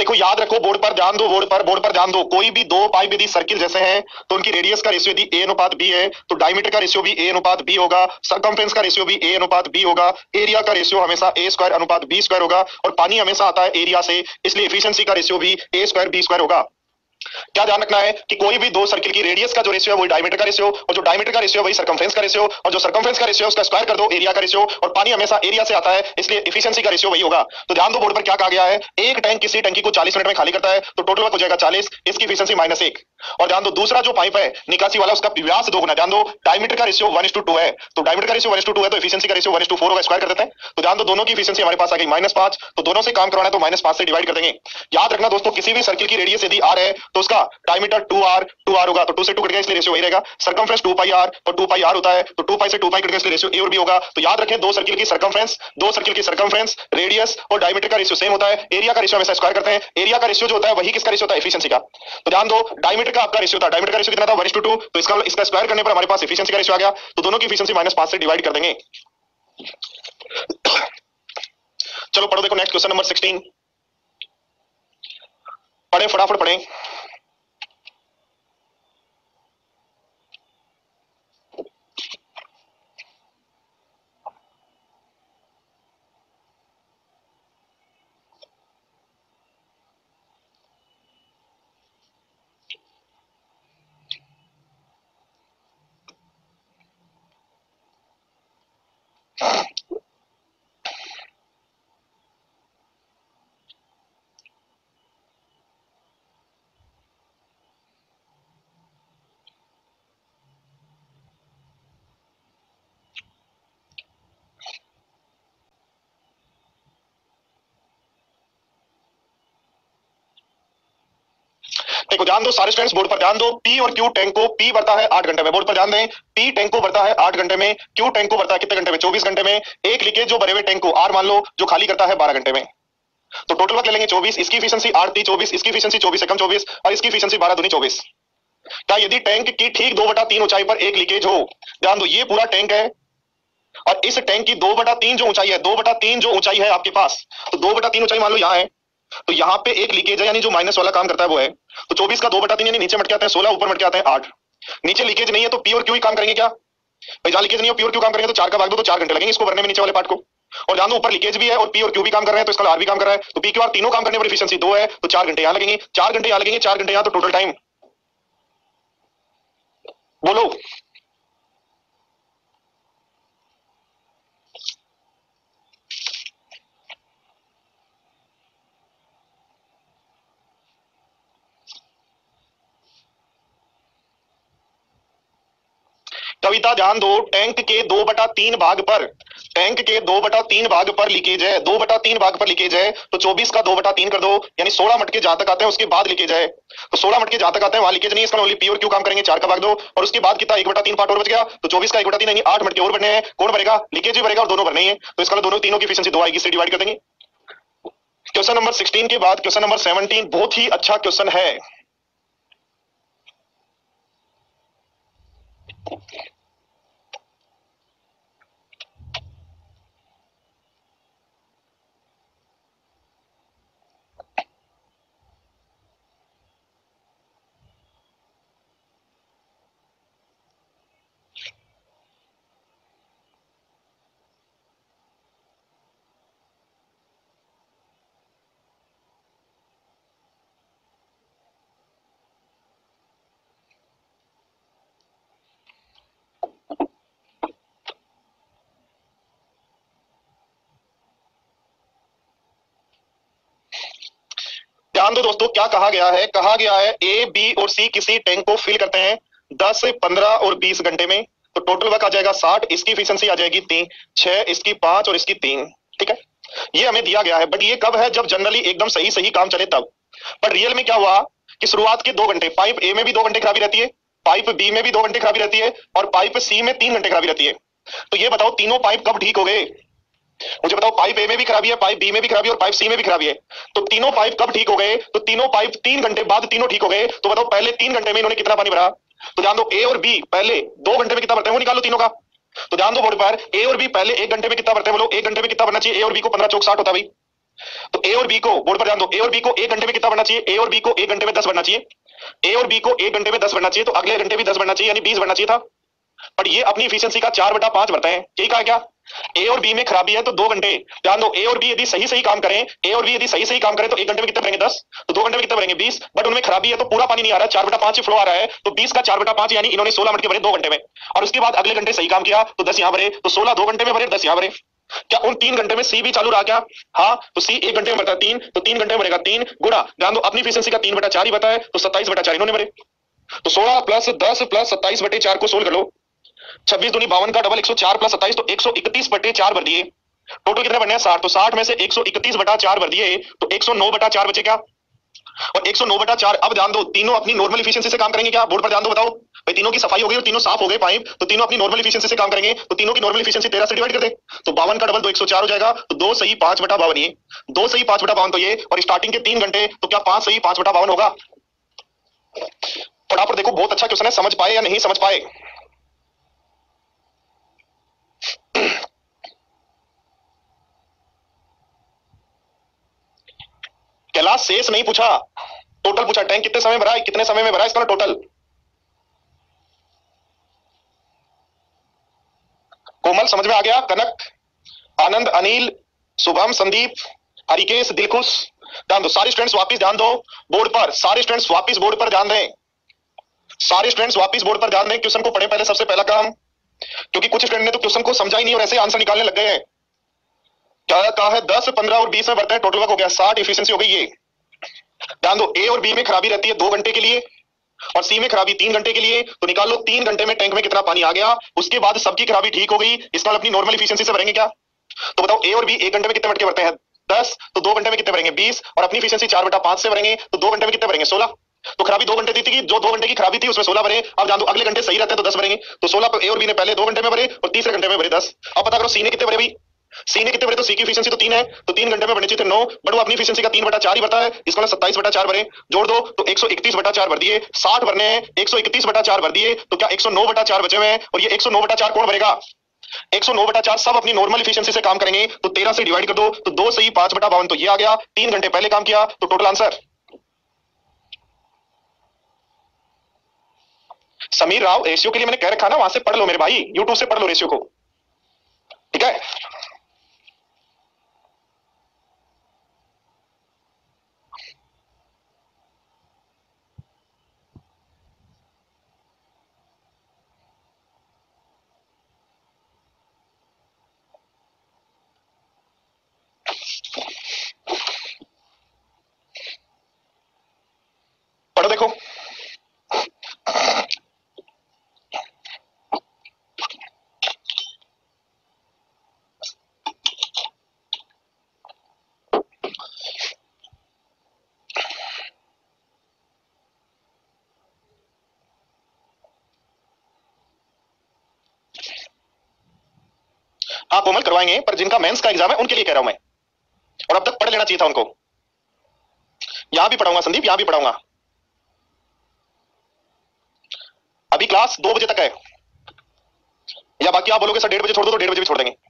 देखो याद रखो, बोर्ड पर ध्यान दो, बोर्ड पर बोर्ड पर ध्यान दो, कोई भी दो पाइप यदि सर्किल जैसे हैं तो उनकी रेडियस का रेशियो यदि ए अनुपात बी है तो डायमीटर का रेशियो भी ए अनुपात बी होगा, सरकमफ्रेंस का रेशियो भी ए अनुपात बी होगा, एरिया का रेशियो हमेशा ए स्क्वायर अनुपात बी स्क्वायर होगा, और पानी हमेशा आता है एरिया से, इसलिए एफिशिएंसी का रेशियो भी ए स्क्वायर बी स्क्वायर होगा। क्या ध्यान रखना है कि कोई भी दो सर्किल की रेडियस का जो रेशियो है वही डायमीटर का रेशियो, और जो डायमीटर का रेशियो वही सरकमफ्रेंस का रेशियो, और जो सरकमफ्रेंस का रेशियो उसका स्क्वायर कर दो एरिया का रेशियो, और पानी हमेशा एरिया से आता है इसलिए एफिशिएंसी का रेशियो वही होगा। तो ध्यान दो, बोर्ड पर क्या कहा गया है, एक टैंक किसी टंकी को चालीस मिनट में खाली करता है तो टोटल वर्क हो जाएगा चालीस, इसकी एफिशिएंसी माइनस एक। और ध्यान दो दूसरा जो पाइप है निकासी वाला उसका व्यास दो गुना, ध्यान दो डायमीटर का ratio one is to two है, तो डायमीटर का ratio one is to two है तो एफिशिएंसी का ratio one is to four होगा, स्क्वायर कर देते हैं। तो ध्यान दो दोनों की एफिशिएंसी हमारे पास आ गई माइनस पांच, तो दोनों से काम करवाना है तो माइनस पांच से डिवाइड कर देंगे। याद रखना दोस्तों, किसी भी सर्किल की रेडियस यदि आर है तो उसका diameter two R two R होगा, तो टू से टू कट गया इसलिए रेशियो वही रहेगा। सरकमफ्रेंस टू पाई आर और टू पाई आर होता है तो टू पाई से टू पाई कट गया इसलिए रेशियो ए और बी होगा। तो याद रखें दो सर्किल की सरकमफ्रेंस दो सर्किल की सरकमफ्रेंस रेडियस और डायमीटर का रेशियो सेम होता है, एरिया का रेशियो हमेशा स्क्वायर करते हैं, एरिया का रेशियो जो होता है वही किसका रेशियो होता है, एफिशिएंसी का। तो ध्यान दो डायमीटर का आपका रेशियो था, डायमीटर का रेशियो कितना था वन इज टू टू, तो इसका इसका स्क्वायर करने पर हमारे पास एफिशिएंसी का रेशियो आ गया, तो दोनों की एफिशिएंसी माइनस पांच से डिवाइड कर देंगे। चलो पढ़ो, देखो नेक्स्ट क्वेश्चन नंबर सिक्सटीन, पढ़े फटाफट पढ़े। देखो ध्यान दो सारे स्टूडेंट्स, बोर्ड पर ध्यान दो, पी और क्यू टैंक को पी बढ़ता है आठ घंटे में, बोर्ड पर ध्यान दें, पी टैंक को बढ़ता है आठ घंटे में, क्यू टैंक को बढ़ता है कितने घंटे में, चौबीस घंटे में। एक लीकेज जो भरे हुए टैंक को आर मान लो जो खाली करता है बारह घंटे में, तो टोटल वक्त ले लेंगे चौबीस, इसकी एफिशिएंसी आठ दी चौबीस, इसकी एफिशिएंसी चौबीस से कम चौबीस, और इसकी एफिशिएंसी बारह दूनी चौबीस। क्या यदि टैंक की ठीक दो बटा तीन ऊंचाई पर एक लीकेज हो, ध्यान दो ये पूरा टैंक है और इस टैंक की दो बटा तीन जो ऊंचाई है, दो बटा तीन जो ऊंचाई है आपके पास, तो दो बटा तीन ऊंचाई मान लो यहाँ है, तो यहाँ पे एक लीकेज है यानी जो माइनस वाला काम करता है वो है, तो चौबीस का दो बटा तीन यानी नीचे मट के आते हैं सोलह, ऊपर मट के आते हैं आठ। नीचे लीकेज नहीं है तो पी और क्यू ही काम करेंगे, क्या भाई जहां लीकेज नहीं हो पी और क्यू काम करेंगे, तो चार का भाग दो तो चार घंटे लगेंगे इसको भरने में नीचे वाले पार्ट को। और ध्यान दो ऊपर लीकेज भी है और पी और क्यू भी काम कर रहे हैं तो इसका आर भी काम कर रहा है, तो पी क्यू आर तीनों काम करने पर एफिशिएंसी दो है, तो चार घंटे यहाँ लगेंगे, चार घंटे यहाँ लगेंगे, चार घंटे यहाँ, तो टोटल टाइम बोलो। कविता ध्यान दो, टैंक के दो बटा तीन भाग पर टैंक के दो बटा तीन भाग पर लीकेज है, दो बटा तीन भाग पर लीकेज है, तो चौबीस का दो बटा तीन कर दो यानी सोलह मटके जहां तक आते हैं उसके बाद लीकेज है, तो सोलह मटके जहां तक आते हैं वहां लीकेज नहीं, इसका ओनली पी और क्यू काम करेंगे, चार का भाग दो और उसके बाद कितना एक बटा तीन पार्ट और बच गया, तो चौबीस का एक बटा तीन यानी आठ मटके और भरने हैं, कौन भरेगा, लीकेज भी भरेगा और दोनों भरने हैं, तो इसका दोनों तीनों की एफिशिएंसी दो आएगी, इससे डिवाइड कर देंगे। क्वेश्चन नंबर सिक्सटीन के बाद क्वेश्चन नंबर सेवनटीन बहुत ही अच्छा क्वेश्चन है। ध्यान दो दोस्तों, क्या कहा गया है, कहा गया है ए बी और सी किसी टैंक को फिल करते हैं दस पंद्रह और बीस घंटे में, तो टोटल वर्क आ जाएगा साठ, इसकी एफिशिएंसी आ जाएगी तीन, छह, इसकी पांच और इसकी तीन, ठीक है। ये हमें दिया गया है, बट ये कब है, जब जनरली एकदम सही सही काम चले तब। पर रियल में क्या हुआ कि शुरुआत के दो घंटे पाइप ए में भी दो घंटे खराबी रहती है, पाइप बी में भी दो घंटे खराबी रहती है और पाइप सी में तीन घंटे खराबी रहती है। तो ये बताओ तीनों पाइप कब ठीक हो गए, मुझे बताओ, पाइप ए में भी खराबी है, पाइप बी में भी खराबी है और पाइप सी में भी खराबी है, तो तीनों पाइप कब ठीक हो गए, तो तीनों पाइप तीन घंटे बाद तीनों ठीक हो गए। तो बताओ पहले तीन घंटे में इन्होंने कितना पानी भरा, तो ध्यान दो ए और बी पहले दो घंटे में कितना भरते हैं वो निकालो तीनों का, तो ध्यान दो बोर्ड पर ए और बी पहले एक घंटे में कितना भरते हैं बोलो, एक घंटे में कितना भरना चाहिए, ए और बी को पंद्रह चौक साठ होता है भाई, तो ए और बी को, बोर्ड पर ध्यान दो, ए और बी को एक घंटे में कितना बढ़ना चाहिए? ए और बी को एक घंटे में दस बढ़ना चाहिए। ए और बी को एक घंटे में दस बढ़ना चाहिए, तो अगले घंटे भी दस बढ़ना चाहिए, यानी बीस बढ़ना चाहिए था। पर ये अपनी इफिशियंसी का चार बटा पांच बढ़ते हैं, यही कहा क्या? ए और बी में खराबी है तो दो घंटे। ध्यान दो, ए और बी यदि सही सही काम करें, ए और बी यदि सही सही काम करें तो एक घंटे में कितने बढ़ेंगे? दस। तो दो घंटे में कितने बढ़ेंगे? बीस। बट उनमें खराबी है तो पूरा पानी नहीं आ रहा है, चार बटा पांच फ्लो आ रहा है, तो बीस का चार बटा पांच यानी इन्होंने सोलह मिनट के भरे दो घंटे में, और उसके बाद अगले घंटे सही काम किया तो दस यहां भरे, तो सोलह दो घंटे में भरे, दस यहां भरे। क्या उन तीन घंटे में सी भी चालू रहा क्या? हाँ, तो सी एक घंटे में भरता है तीन, तो तीन घंटे में भरेगा तीन गुणा, ध्यान दो अपनी एफिशिएंसी का तीन बटा चार ही बता है, तो सत्ताईस बटा चार इन्होंने भरे। तो सोलह प्लस दस प्लस सत्ताईस बटे चार को सोल्व कर लो, छब्बीस दूनी बावन का डबल एक सौ चार प्लस सत्ताईस, तो एक सौ इकतीस बटे चार भर दिए। टोटल कितने बनने हैं? साठ। तो साठ में से एक सौ इकतीस बटा चार भर दिए तो एक सौ नौ बटा चार बचे क्या? और एक सौ नौ बटा चार। अब ध्यान दो, तीनों अपनी नॉर्मल एफिशिएंसी से काम करेंगे क्या? बोर्ड पर ध्यान दो, बताओ भाई, तीनों की सफाई हो गई और तीनों साफ हो गए पाइप, तो तीनों अपनी नॉर्मल एफिशिएंसी से काम करेंगे, तो तीनों की नॉर्मल एफिशिएंसी तेरह से डिवाइड कर दे, तो बावन का डबल दो एक सौ चार हो जाएगा, तो दो सही पांच बटा बावन, ये दो सही पांच बटा बावन तो ये, और स्टार्टिंग के तीन घंटे तो क्या पांच सही पांच बटा बावन होगा? फटाफट देखो, बहुत अच्छा क्वेश्चन है, समझ पाए या नहीं समझ पाए? कैलाश शेष नहीं पूछा, टोटल पूछा। टैंक कितने समय भरा है, कितने समय में भरा है, इसका ना टोटल। कोमल समझ में आ गया? कनक, आनंद, अनिल, शुभम, संदीप, हरिकेश, दिलखुश, ध्यान दो। सारे स्टूडेंट्स वापस ध्यान दो बोर्ड पर, सारे स्टूडेंट्स वापस बोर्ड पर ध्यान दें, सारे स्टूडेंट्स वापस बोर्ड पर ध्यान दें। क्वेश्चन को पढ़े पहले, सबसे पहला काम, क्योंकि कुछ स्टूडेंट ने तो क्वेश्चन को समझा ही नहीं और ऐसे आंसर निकालने लग गए हैं। क्या कहा है? दस पंद्रह और बीस में बढ़ते हैं, टोटल वर्क हो गया साठ, एफिशिएंसी हो गई ये। ध्यान दो, ए और बी में खराबी रहती है दो घंटे के लिए और सी में खराबी तीन घंटे के लिए, तो निकाल लो तीन घंटे में टैंक में कितना पानी आ गया। उसके बाद सबकी खराबी ठीक हो गई, इसका अपनी नॉर्मल एफिशिएंसी से भरेंगे क्या? तो बताओ, ए और बी एक घंटे में कितने मटके भरते हैं? दस। तो दो घंटे में कितने भरेंगे? बीस। और अपनी एफिशिएंसी चार बटा पांच से भरेंगे, तो दो घंटे में कितने भरेंगे? सोलह। तो खराबी दो घंटे दी थी, जो दो घंटे की खराबी थी उसमें सोलह भरे। अब जान दो अगले घंटे सही रहते हैं तो दस भरेंगे, तो सोलह पर ए और बी ने पहले दो घंटे में भरे और तीसरे घंटे में भरे दस। अब पता करो सी ने कितने भरे भाई? सी ने कितने भरे? तो सी की एफिशिएंसी तो तीन है, तो तीन घंटे में बनने चाहिए थे नौ, बट वो अपनी एफिशिएंसी का तीन बटा चार ही भरता है, इसको ना सत्ताईस बटा चार भरे, जोड़ दो तो एक सौ इकतीस बटा चार भर दिए। साठ भरने हैं, एक सौ इकतीस बटा चार भर दिए, तो क्या एक सौ नौ बटा चार बचे हुए हैं, और ये एक सौ नौ बटा चार कौन भरेगा? एक सौ नौ बटा चार सब अपनी नॉर्मल एफिशिएंसी से काम करेंगे, तो तेरह से डिवाइड कर दो, तो दो सही पांच बटा बावन, तो ये आ गया। तीन घंटे पहले काम किया, तो total answer. Sameer Rao, ratio के लिए मैंने कह रखा ना, वहां से पढ़ लो मेरे भाई, यूट्यूब से पढ़ लो रेशियो को, ठीक है? पढ़ो देखो, हाँ कोमल करवाएंगे, पर जिनका मेंस का एग्जाम है उनके लिए कह रहा हूं मैं, और अब तक पढ़ लेना चाहिए था उनको। यहां भी पढ़ाऊंगा संदीप, यहां भी पढ़ाऊंगा। अभी क्लास दो बजे तक है, या बाकी आप बोलोगे सर डेढ़ बजे छोड़ दो, तो डेढ़ बजे भी छोड़ देंगे।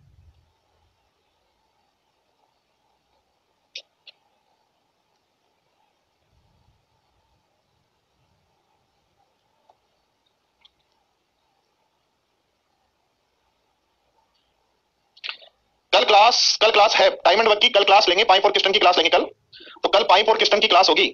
कल क्लास, कल क्लास है टाइम एंड वर्क की, कल क्लास लेंगे, पाइप और किस्टन की क्लास लेंगे कल, तो कल पाइप और किस्टन की क्लास होगी।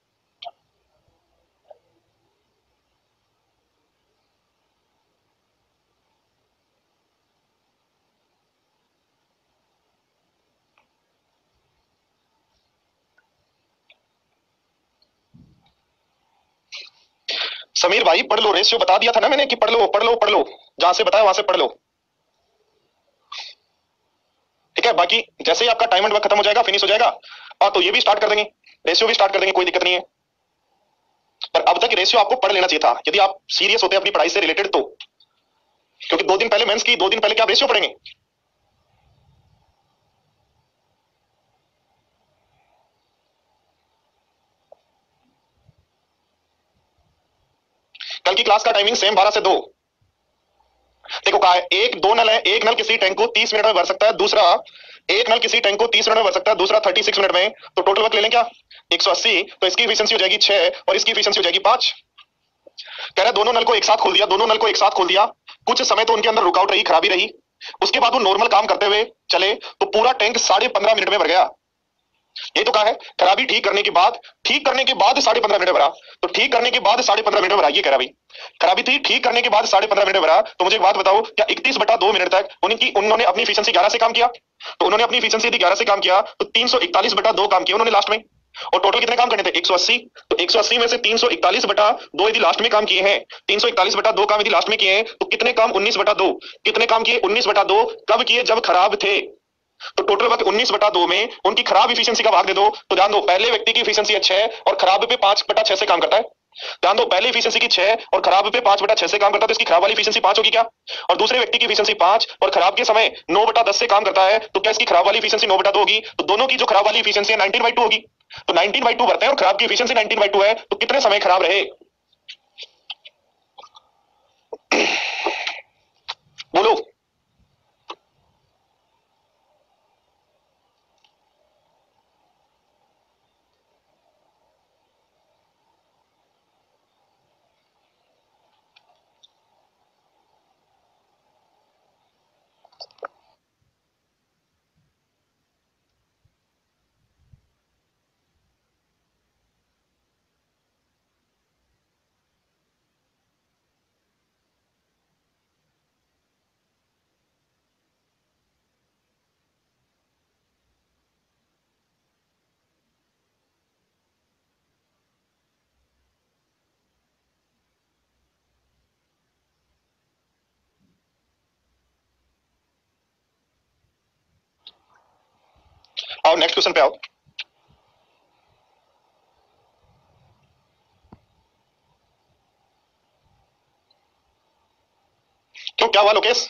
समीर भाई पढ़ लो, रेशियो बता दिया था ना मैंने कि पढ़ लो पढ़ लो पढ़ लो, जहां से बताया वहां से पढ़ लो, ठीक है? बाकी जैसे ही आपका टाइम एंड वर्क खत्म हो जाएगा, फिनिश हो जाएगा, और तो ये भी स्टार्ट कर देंगे, रेशियो भी स्टार्ट कर देंगे, कोई दिक्कत नहीं है। पर अब तक रेशियो आपको पढ़ लेना चाहिए था, यदि आप सीरियस होते अपनी पढ़ाई से रिलेटेड तो, क्योंकि दो दिन पहले मेंस की, दो दिन पहले क्या आप रेशियो पढ़ेंगे? कल की क्लास का टाइमिंग सेम बारह से दो। देखो कहा है, एक दो नल है, एक नल किसी टैंक को तीस मिनट में भर सकता है, दूसरा एक नल किसी टैंक को तीस मिनट में भर सकता है, दूसरा छत्तीस मिनट में, तो टोटल वक्त ले लें क्या एक सौ अस्सी, तो इसकी एफिशिएंसी हो जाएगी छह और इसकी एफिशिएंसी हो जाएगी पांच। कह रहा है दोनों नल को एक साथ खोल दिया, दोनों नल को एक साथ खोल दिया, कुछ समय तो उनके अंदर रुकावट रही, खराबी रही, उसके बाद वो नॉर्मल काम करते हुए चले तो पूरा टैंक साढ़े पंद्रह मिनट में भर गया। ये तो कहा है खराबी ठीक करने के बाद, ठीक करने के बाद साढ़े पंद्रह मिनट में भरा, तो ठीक करने के बाद साढ़े पंद्रह मिनट में भरा, ये कह रहा भाई खराबी थी, ठीक करने के बाद साढ़े पंद्रह मिनट में भरा। तो मुझे एक बात बताओ, क्या इकतीस बटा दो मिनट तक उनकी उन्होंने अपनी एफिशिएंसी ग्यारह से काम किया? तो उन्होंने अपनी एफिशिएंसी यदि ग्यारह से काम किया तो तीन सौ इकतालीस बटा दो काम किया उन्होंने लास्ट में, और टोटल कितने काम करने थे एक सौ अस्सी, तो एक सौ अस्सी में से तीन सौ इकतालीस बटा दो यदि लास्ट में काम किए हैं, तीन सौ इकतालीस बटा दो काम यदि लास्ट में किए हैं, तो कितने काम उन्नीस बटा दो, कितने काम किए उन्नीस बटा दो, कब किए जब खराब थे। तो टोटल वक्त उन्नीस बटा दो में उनकी खराब इफिशिएंसी का भाग दे दो, तो ध्यान दो पहले व्यक्ति की इफिशिएंसी है छह और खराब पे पांच बटा छह से काम करता है। ध्यान दो पहले इफिशिएंसी की छह और खराब पे पांच बटा छह से काम करता है, तो इसकी खराब वाली इफिशिएंसी पांच होगी क्या? और दूसरे व्यक्ति की इफिशिएंसी पांच और खराब के समय नौ बटा दस से काम करता है, तो क्या इसकी खराब वाली इफिशिएंसी नौ बटा दो होगी? तो दोनों की जो खराब वाली इफिशिएंसी है नाइनटीन बाई टू होगी, तो नाइनटीन बाई टू भरते हैं और खराब की इफिशिएंसी नाइनटीन बाई टू है, तो कितने समय खराब रहे बोलो। आओ नेक्स्ट क्वेश्चन पे आओ। क्यों क्या हुआ लोकेश?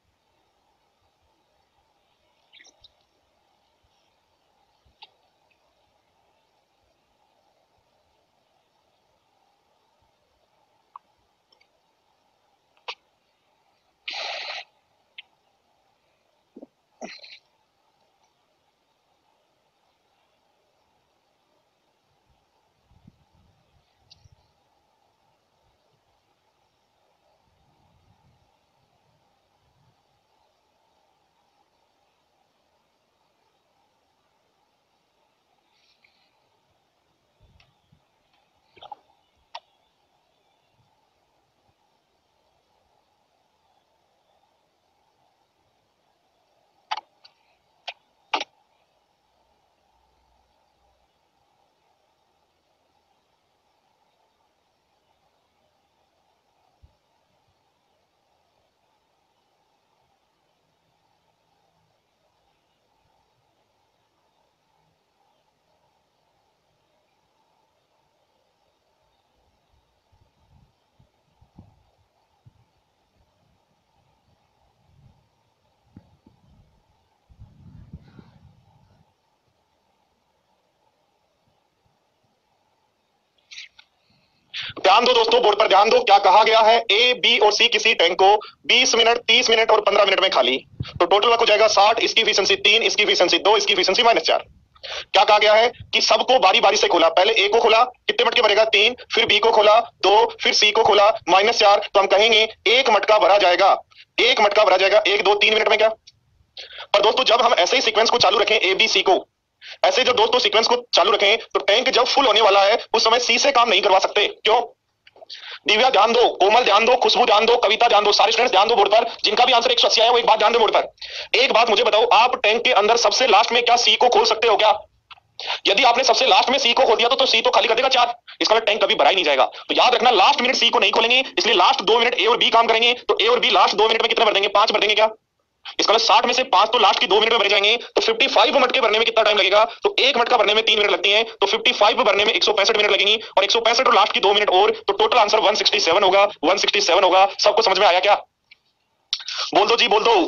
ध्यान दो दोस्तों, बोर्ड पर ध्यान दो, क्या कहा गया है, ए बी और सी किसी टैंक को बीस मिनट तीस मिनट और पंद्रह मिनट में खाली, तो टोटल वक्त हो जाएगा साठ, इसकी एफिशिएंसी तीन, इसकी एफिशिएंसी दो, इसकी एफिशिएंसी माइनस चार। क्या कहा गया है कि सबको बारी बारी से खोला, पहले ए को खोला कितने मटके भरेगा तीन, फिर बी को खोला दो, फिर सी को खोला माइनस चार, तो हम कहेंगे एक मटका भरा जाएगा, एक मटका भरा जाएगा एक दो तीन मिनट में। क्या पर दोस्तों जब हम ऐसे ही सीक्वेंस को चालू रखें ए बी सी को, ऐसे जो दोस्तों सीक्वेंस को चालू रखें, तो टैंक जब फुल होने वाला है उस समय सी से काम नहीं करवा सकते। क्यों? दिव्या ध्यान दो, कोमल ध्यान दो, खुशबू ध्यान दो, कविता ध्यान दो, सारे स्टूडेंट्स ध्यान दो बोर्ड पर, जिनका भी आंसर एक सौ अस्सी आया वो एक बात ध्यान दो बोर्ड पर। एक बात मुझे बताओ, आप टैंक के अंदर सबसे लास्ट में क्या सी को खोल सकते हो क्या? यदि आपने सबसे लास्ट में सी को खोल दिया तो, तो सी तो खाली कर देगा चार, इसका टैंक कभी भरा ही नहीं जाएगा। तो याद रखना लास्ट मिनट सी को नहीं खोलेंगे, इसलिए लास्ट दो मिनट ए और बी काम करेंगे, तो ए और बी लास्ट दो मिनट में कितना भर देंगे? पांच भर देंगे। क्या इसका मतलब साठ में से पांच तो लास्ट की दो मिनट में भरे जाएंगे, तो पचपन मटके भरने में कितना टाइम लगेगा? तो एक मटका भरने में तीन मिनट लगती है, तो पचपन भरने में एक सौ पैंसठ मिनट लगेंगी, और एक सौ पैंसठ और लास्ट की दो मिनट और, तो टोटल आंसर एक सौ सरसठ होगा, एक सौ सरसठ होगा। सबको समझ में आया क्या? बोल दो जी, बोल दो।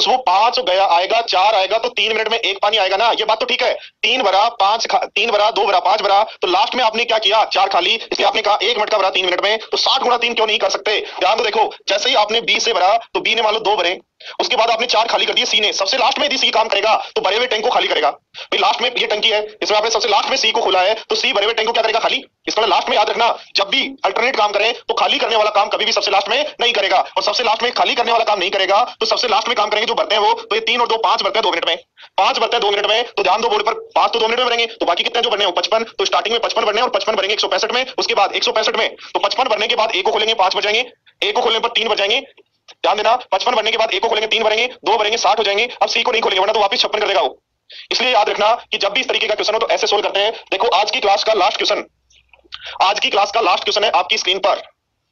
खुशबू पांच गया आएगा, चार आएगा तो तीन मिनट में एक पानी आएगा ना, ये बात तो ठीक है। तीन भरा पांच, तीन भरा दो भरा पांच भरा, तो लास्ट में आपने क्या किया, चार खाली, इसलिए आपने कहा एक मिनट का भरा तीन मिनट में, तो साठ गुना तीन क्यों नहीं कर सकते। ध्यान तो देखो, जैसे ही आपने बी से भरा तो बी ने मान लो दो भरे, उसके बाद आपने चार खाली कर दिए सी ने, सबसे लास्ट में यदि सी काम करेगा तो भरे हुए टैंक को खाली करेगा। भाई लास्ट में ये टंकी है, इसमें आपने सबसे लास्ट में सी को खोला है, तो सी भरे हुए टैंक को क्या करेगा, खाली। इसका लास्ट में याद रखना, जब भी अल्टरनेट काम करे तो खाली करने वाला काम कभी भी सबसे लास्ट में नहीं करेगा, और सबसे लास्ट में खाली करने वाला काम नहीं करेगा तो सबसे लास्ट में काम करेंगे जो भरते हैं वो, तो ये तीन और दो पांच भरते हैं दो मिनट में, पांच भरते हैं दो मिनट में, तो ध्यान दो बोर्ड पर, पांच तो दो मिनट में भरेंगे, तो बाकी कितने जो भरने हो पचपन, तो स्टार्टिंग में पचपन भरने और पचपन भरेंगे एक सौ पैंसठ में, उसके बाद एक सौ पैंसठ में, तो पचपन भरने के बाद एक को खोलेंगे पांच बजाएंगे, एक को खोलने पर तीन बजाएंगे। ध्यान देना, पचपन भरने के बाद एक को खोलेंगे तीन भरेंगे, दो भरेंगे साठ हो जाएंगे, अब सी को नहीं खोलेंगे वरना तो वापस छप्पन कर देगा वो। इसलिए याद रखना कि जब भी इस तरीके का क्वेश्चन हो तो ऐसे सोल्व करते हैं। देखो आज की क्लास का लास्ट क्वेश्चन, आज की क्लास का लास्ट क्वेश्चन है आपकी स्क्रीन पर।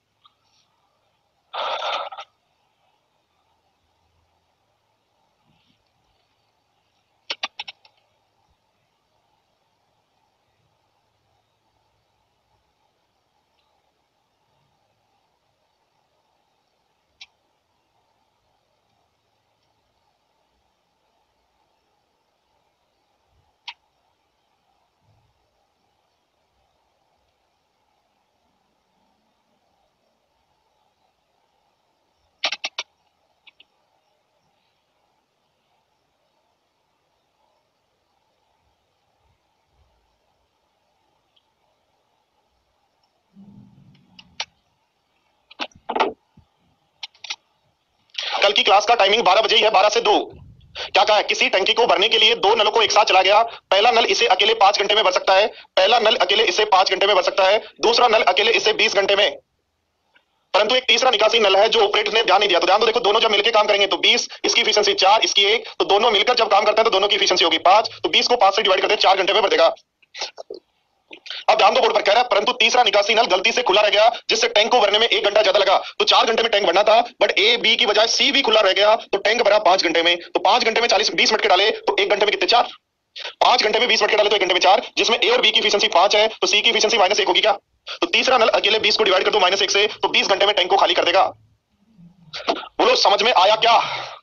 कल की क्लास का टाइमिंग बारह बजे ही है, बारह से दो। क्या कहा है, किसी टंकी को भरने के लिए दो नलों को एक साथ चला गया, पहला नल इसे अकेले पांच घंटे में भर सकता है, पहला नल अकेले इसे पांच घंटे में भर सकता है, दूसरा नल अकेले इसे बीस घंटे में, परंतु एक तीसरा निकासी नल है जो ऑपरेटर ने ध्यान नहीं दिया। तो ध्यान दो, देखो दोनों जब मिलकर काम करेंगे तो बीस, इसकी एफिशिएंसी चार, इसकी एक, तो दोनों मिलकर जब काम करते हैं तो दोनों की एफिशिएंसी होगी पांच, तो बीस को पांच से डिवाइड कर दे, चार घंटे में भर देगा। अब ध्यान दो बोर्ड पर कह रहा है, परंतु तीसरा निकासी नल गलती से खुला रह गया जिससे टैंक को भरने में एक घंटा ज्यादा लगा, तो चार घंटे में टैंक भरना था, बट ए बी की बजाय सी भी खुला रह गया तो टैंक भरा पांच घंटे में, तो पांच घंटे में चालीस बीस मिनट के डाले तो एक घंटे में कितने, चार, पांच घंटे में बीस मिनट के डाले तो एक घंटे में चार, जिसमें ए और बी की एफिशिएंसी पांच है तो सी की एफिशिएंसी माइनस एक होगी क्या, तो तीसरा नल अकेले बीस को डिवाइड कर दो माइनस एक से, तो बीस घंटे में टैंक को खाली कर देगा। बोलो समझ में आया क्या।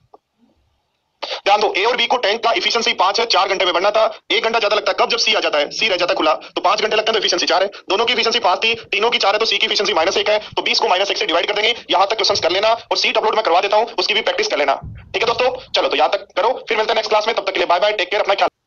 ध्यान दो, ए और बी को टैंक का एफिशिएंसी पांच है, चार घंटे में बनना था, एक घंटा ज्यादा लगता है कब, जब सी आ जाता है, सी रह जाता है खुला, तो पांच घंटे लगते हैं तो एफिशिएंसी चार है, दोनों की एफिशिएंसी पांच थी, तीनों की चार है तो सी की एफिशिएंसी माइनस एक है, तो बीस को माइनस एक से डिवाइड कर देंगे। यहां तक क्वेश्चंस कर लेना और सीट अपलोड मैं करवा देता हूं, उसकी भी प्रैक्टिस कर लेना, ठीक है दोस्तों। चलो तो यहां तक करो, फिर मिलते हैं नेक्स्ट क्लास में, तब तक के लिए बाय बाय, टेक केयर, अपना ख्याल।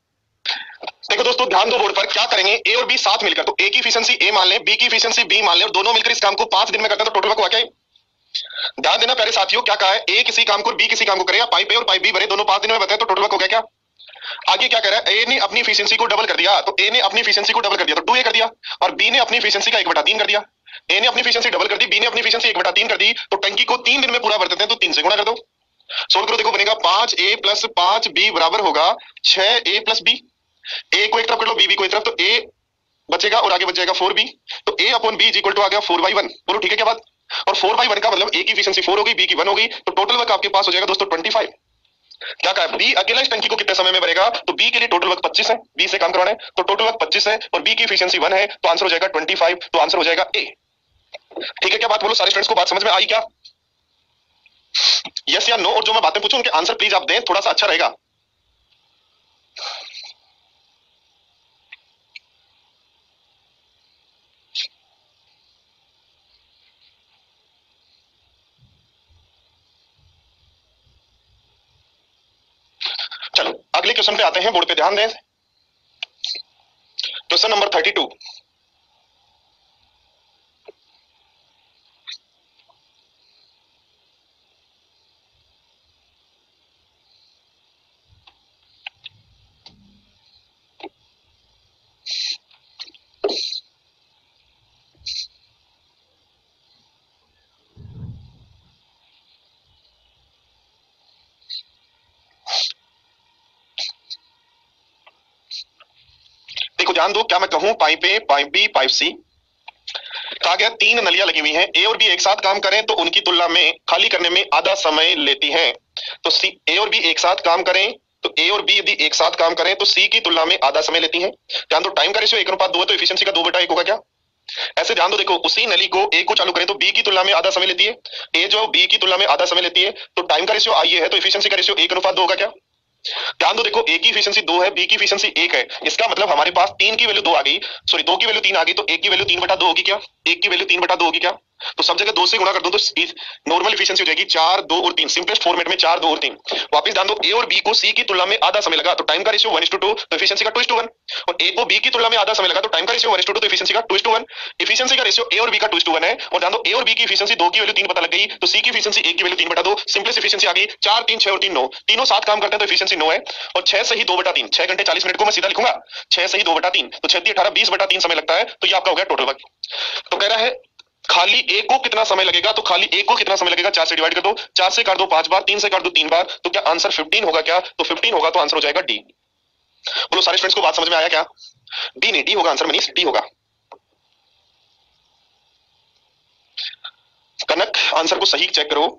देखो दोस्तों ध्यान दो बोर्ड पर, क्या करेंगे, ए और बी साथ मिलकर, तो ए की एफिशिएंसी ए मान ले, बी की एफिशिएंसी बी मान ले, और दोनों मिलकर इस काम को पांच दिन में करते हैं तो टोटल वर्क हुआ क्या। ध्यान देना प्यारे साथियों, क्या कहा है, ए किसी काम को बी किसी काम को करे, पाइप ए और पाइप बी भरे, दोनों पांच दिन में बताए तो टोटल वर्क हो गया क्या। आगे क्या कह रहा है, ए ने अपनी एफिशिएंसी को डबल कर दिया, तो ए ने अपनी एफिशिएंसी को डबल कर दिया तो टू ए कर दिया, और बी ने अपनी एफिशिएंसी का एक बटा तीन कर दिया। ए ने अपनी एफिशिएंसी डबल कर दी, बी ने अपनी एफिशिएंसी एक बटा तीन कर दी, तो टंकी को तीन दिन में पूरा भर देते हैं तो तीन से गुणा कर दो, सोल्व करो, देखो बनेगा पांच ए प्लस पांच बी बराबर होगा छह ए प्लस बी, ए को एक तरफ कर लो, बी बी को एक तरफ, तो ए बचेगा और आगे बच जाएगा फोर बी, तो A upon B is equal to आ गया फोर बाई वन। बोलो ठीक है क्या बात, और फोर बाई वन का मतलब ए की एफिशिएंसी फोर होगी, बी की वन होगी, तो टोटल वर्क आपके पास हो जाएगा दोस्तों ट्वेंटी फाइव। क्या कहा, बी अकेला इस टंकी को कितने समय में भरेगा, तो बी के लिए टोटल वर्क पच्चीस है, बी से काम करवाना है तो टोटल वर्क पच्चीस है, और बी की एफिशिएंसी वन है तो आंसर हो जाएगा ट्वेंटी फाइव, तो आंसर हो जाएगा ए। ठीक है क्या बात, बोलो सारे स्टूडेंट्स को बात समझ में आई क्या, यस या नो, और जो मैं बातें पूछूं उनके आंसर प्लीज आप दें, थोड़ा सा अच्छा रहेगा। चलो अगले क्वेश्चन पे आते हैं, बोर्ड पे ध्यान दें, क्वेश्चन नंबर थर्टी टू। देखो ध्यान दो, क्या मैं कहूं, pipe A pipe B pipe C, कहा गया तीन नलियां लगी हुई हैं, ए और बी एक साथ काम करें तो उनकी तुलना में खाली करने में आधा समय लेती हैं, तो सी ए और बी एक साथ काम करें तो ए और बी यदि एक साथ काम करें तो सी की तुलना में आधा समय लेती हैं। ध्यान दो, टाइम का रेशियो एक अनुपात दो है तो एफिशिएंसी का दो बटा एक होगा क्या, ऐसे ध्यान दो, देखो उसी नली को ए को चालू करें तो बी की तुलना में आधा समय लेती है, ए जो बी की तुलना में आधा समय लेती है, तो टाइम का रेशियो आई है, तो एफिशिएंसी का रेशियो एक अनुपात दो होगा क्या? ध्यान दो, देखो ए की एफिशिएंसी दो है, बी की एफिशिएंसी एक है, इसका मतलब हमारे पास तीन की वैल्यू दो आ गई, सॉरी दो की वैल्यू तीन आ गई, तो एक की वैल्यू तीन बटा दो होगी क्या? एक की वैल्यू तीन बटा दो होगी क्या? तो सब जगह दो से गुणा कर दो तो नॉर्मल एफिशिएंसी हो जाएगी चार दो और तीन, सिंपलेस्ट फॉर्मेट में चार दो और तीन। वापस ध्यान दो, ए और बी को सी की तुलना में आधा समय लगा तो टाइम का ratio one is to two, तो एफिशिएंसी का टू इज टू वन, और ए को बी की तुलना में आधा समय लगा तो टाइम का ratio one is to two, तो एफिशिएंसी का two is to one. Efficiency का रेशियो ए और बी का टू इज टू वन है, और ध्यान दो ए और बी की एफिशिएंसी दो की वैल्यू तीन पता लग गई, तो सी की एफिशिएंसी एक की वैल्यू तीन बटा दो, सिंपलेस्ट एफिशिएंसी आ गई चार तीन छह और तीन नौ, तीनों साथ काम करते हैं तो एफिशिएंसी नौ है, और छह से ही दो बटा तीन, छह घंटे चालीस मिनट को मैं सीधा लिखूंगा, छह से ही दो बटा तीन, तो छह अठारह बीस बटा तीन समय लगता है, तो ये आपका हो गया टोटल वक्त। तो कह रहा है खाली ए को कितना समय लगेगा, तो खाली ए को कितना समय लगेगा, चार से डिवाइड कर दो, चार से कर दो पांच बार, तीन से कर दो तीन बार, तो क्या आंसर फिफ्टीन होगा क्या? तो फिफ्टीन होगा तो आंसर हो जाएगा डी। बोलो सारे स्टूडेंट्स को बात समझ में आया क्या? डी नहीं, डी होगा आंसर, मनीष डी होगा। कनक आंसर को सही चेक करो।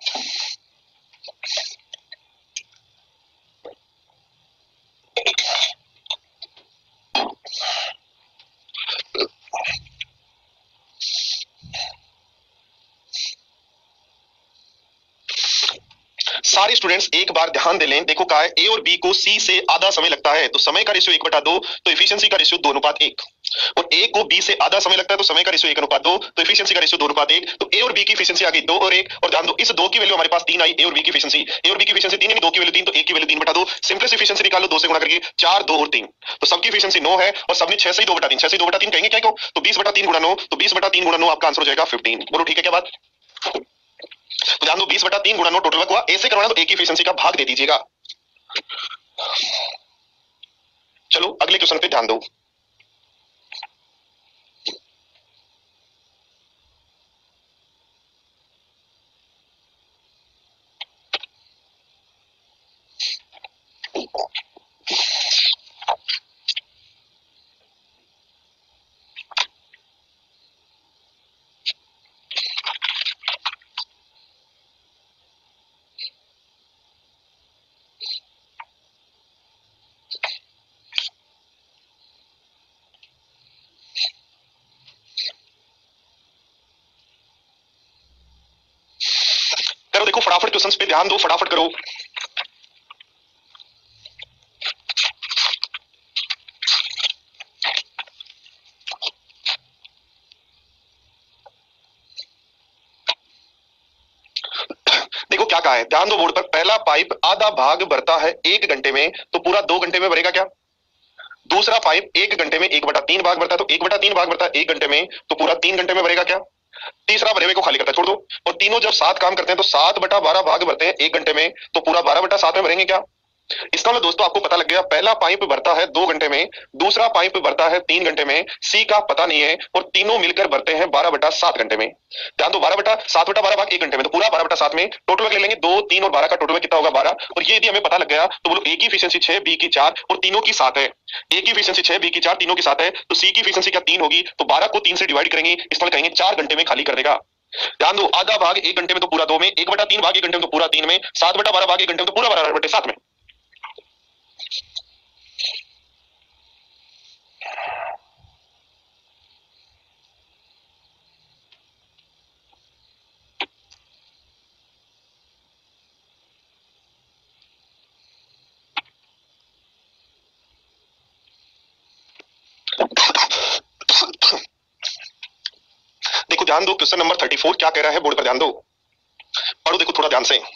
सारे स्टूडेंट्स एक बार ध्यान दे लें, देखो कहा है ए और बी को सी से आधा समय लगता है, तो समय का रेशियो एक बटा दो, तो एफिशिएंसी का रेशियो दो अनुपात एक, और ए को बी से आधा समय लगता है तो समय का रेशियो एक अनुपात दो, तो एफिशिएंसी का रेशियो दो अनुपात एक, तो ए और बी की एफिशिएंसी आ गई दो और एक, और ध्यान दो इस दो की वैल्यू हमारे पास तीन आई, ए और बी की एफिशिएंसी, ए और बी की एफिशिएंसी तीन यानी दो की वैल्यू तीन, तो एक की वैल्यू तीन बटा दो, सिंपलेस्ट एफिशिएंसी निकालो दो से गुणा करके, चार दो और तीन, तो सबकी एफिशिएंसी नौ है, और सबने छह से ही दो बटा तीन, छह से दो बटा तीन कहेंगे क्या को, तो बीस बटा तीन गुणा नौ, तो बीस बटा तीन गुणा नौ आपका आंसर हो जाएगा फिफ्टीन। बोलो ठीक है क्या बात? तो ध्यान दो बीस बटा तीन गुणा नौ टोटल वर्क हुआ, ए से करवाना तो ए की एफिशिएंसी का भाग दे दीजिएगा। चलो अगले क्वेश्चन पे ध्यान दो। करो देखो फटाफट क्वेश्चंस पे ध्यान दो, फटाफट करो। देखो क्या कहा है, ध्यान दो बोर्ड पर, पहला पाइप आधा भाग भरता है एक घंटे में, तो पूरा दो घंटे में भरेगा क्या? दूसरा पाइप एक घंटे में एक बटा तीन भाग भरता है, तो एक बटा तीन भाग भरता है एक घंटे में, तो पूरा तीन घंटे में भरेगा क्या? तीसरा भरे हुए को खाली करता है, छोड़ दो, और तीनों जब सात काम करते हैं तो सात बटा बारह भाग भरते हैं एक घंटे में, तो पूरा बारह बटा सात में भरेंगे क्या? इसका मतलब दोस्तों आपको पता लग गया, पहला पाइप भरता है दो घंटे में, दूसरा पाइप भरता है तीन घंटे में, सी का पता नहीं है, और तीनों मिलकर भरते हैं बारह बटा सात घंटे में। ध्यान दो बारह बटा सात बटा बारह भाग एक घंटे में, तो पूरा बारह बटा सात में, टोटल वर्क ले लेंगे, दो तीन और बारह का टोटल वर्क कितना होगा बारह, और ये यदि हमें पता लग गया तो बोलो ए की एफिशिएंसी छह, बी की चार और तीनों की सात है, ए की एफिशिएंसी छह, बी की चार, तीनों की सात है, तो सी की एफिशिएंसी क्या तीन होगी, तो बारह को तीन से डिवाइड करेंगे, इसमें कहेंगे चार घंटे में खाली कर देगा। ध्यान दो आधा भाग एक घंटे में तो पूरा दो में, एक बटा तीन भाग एक घंटे में तो पूरा तीन में, सात बटा बारह भाग एक घंटे में तो पूरा बारह बटे सात में। देखो ध्यान दो क्वेश्चन नंबर थर्टी फोर क्या कह रहा है, बोर्ड पर ध्यान दो, पढ़ो देखो थोड़ा ध्यान से।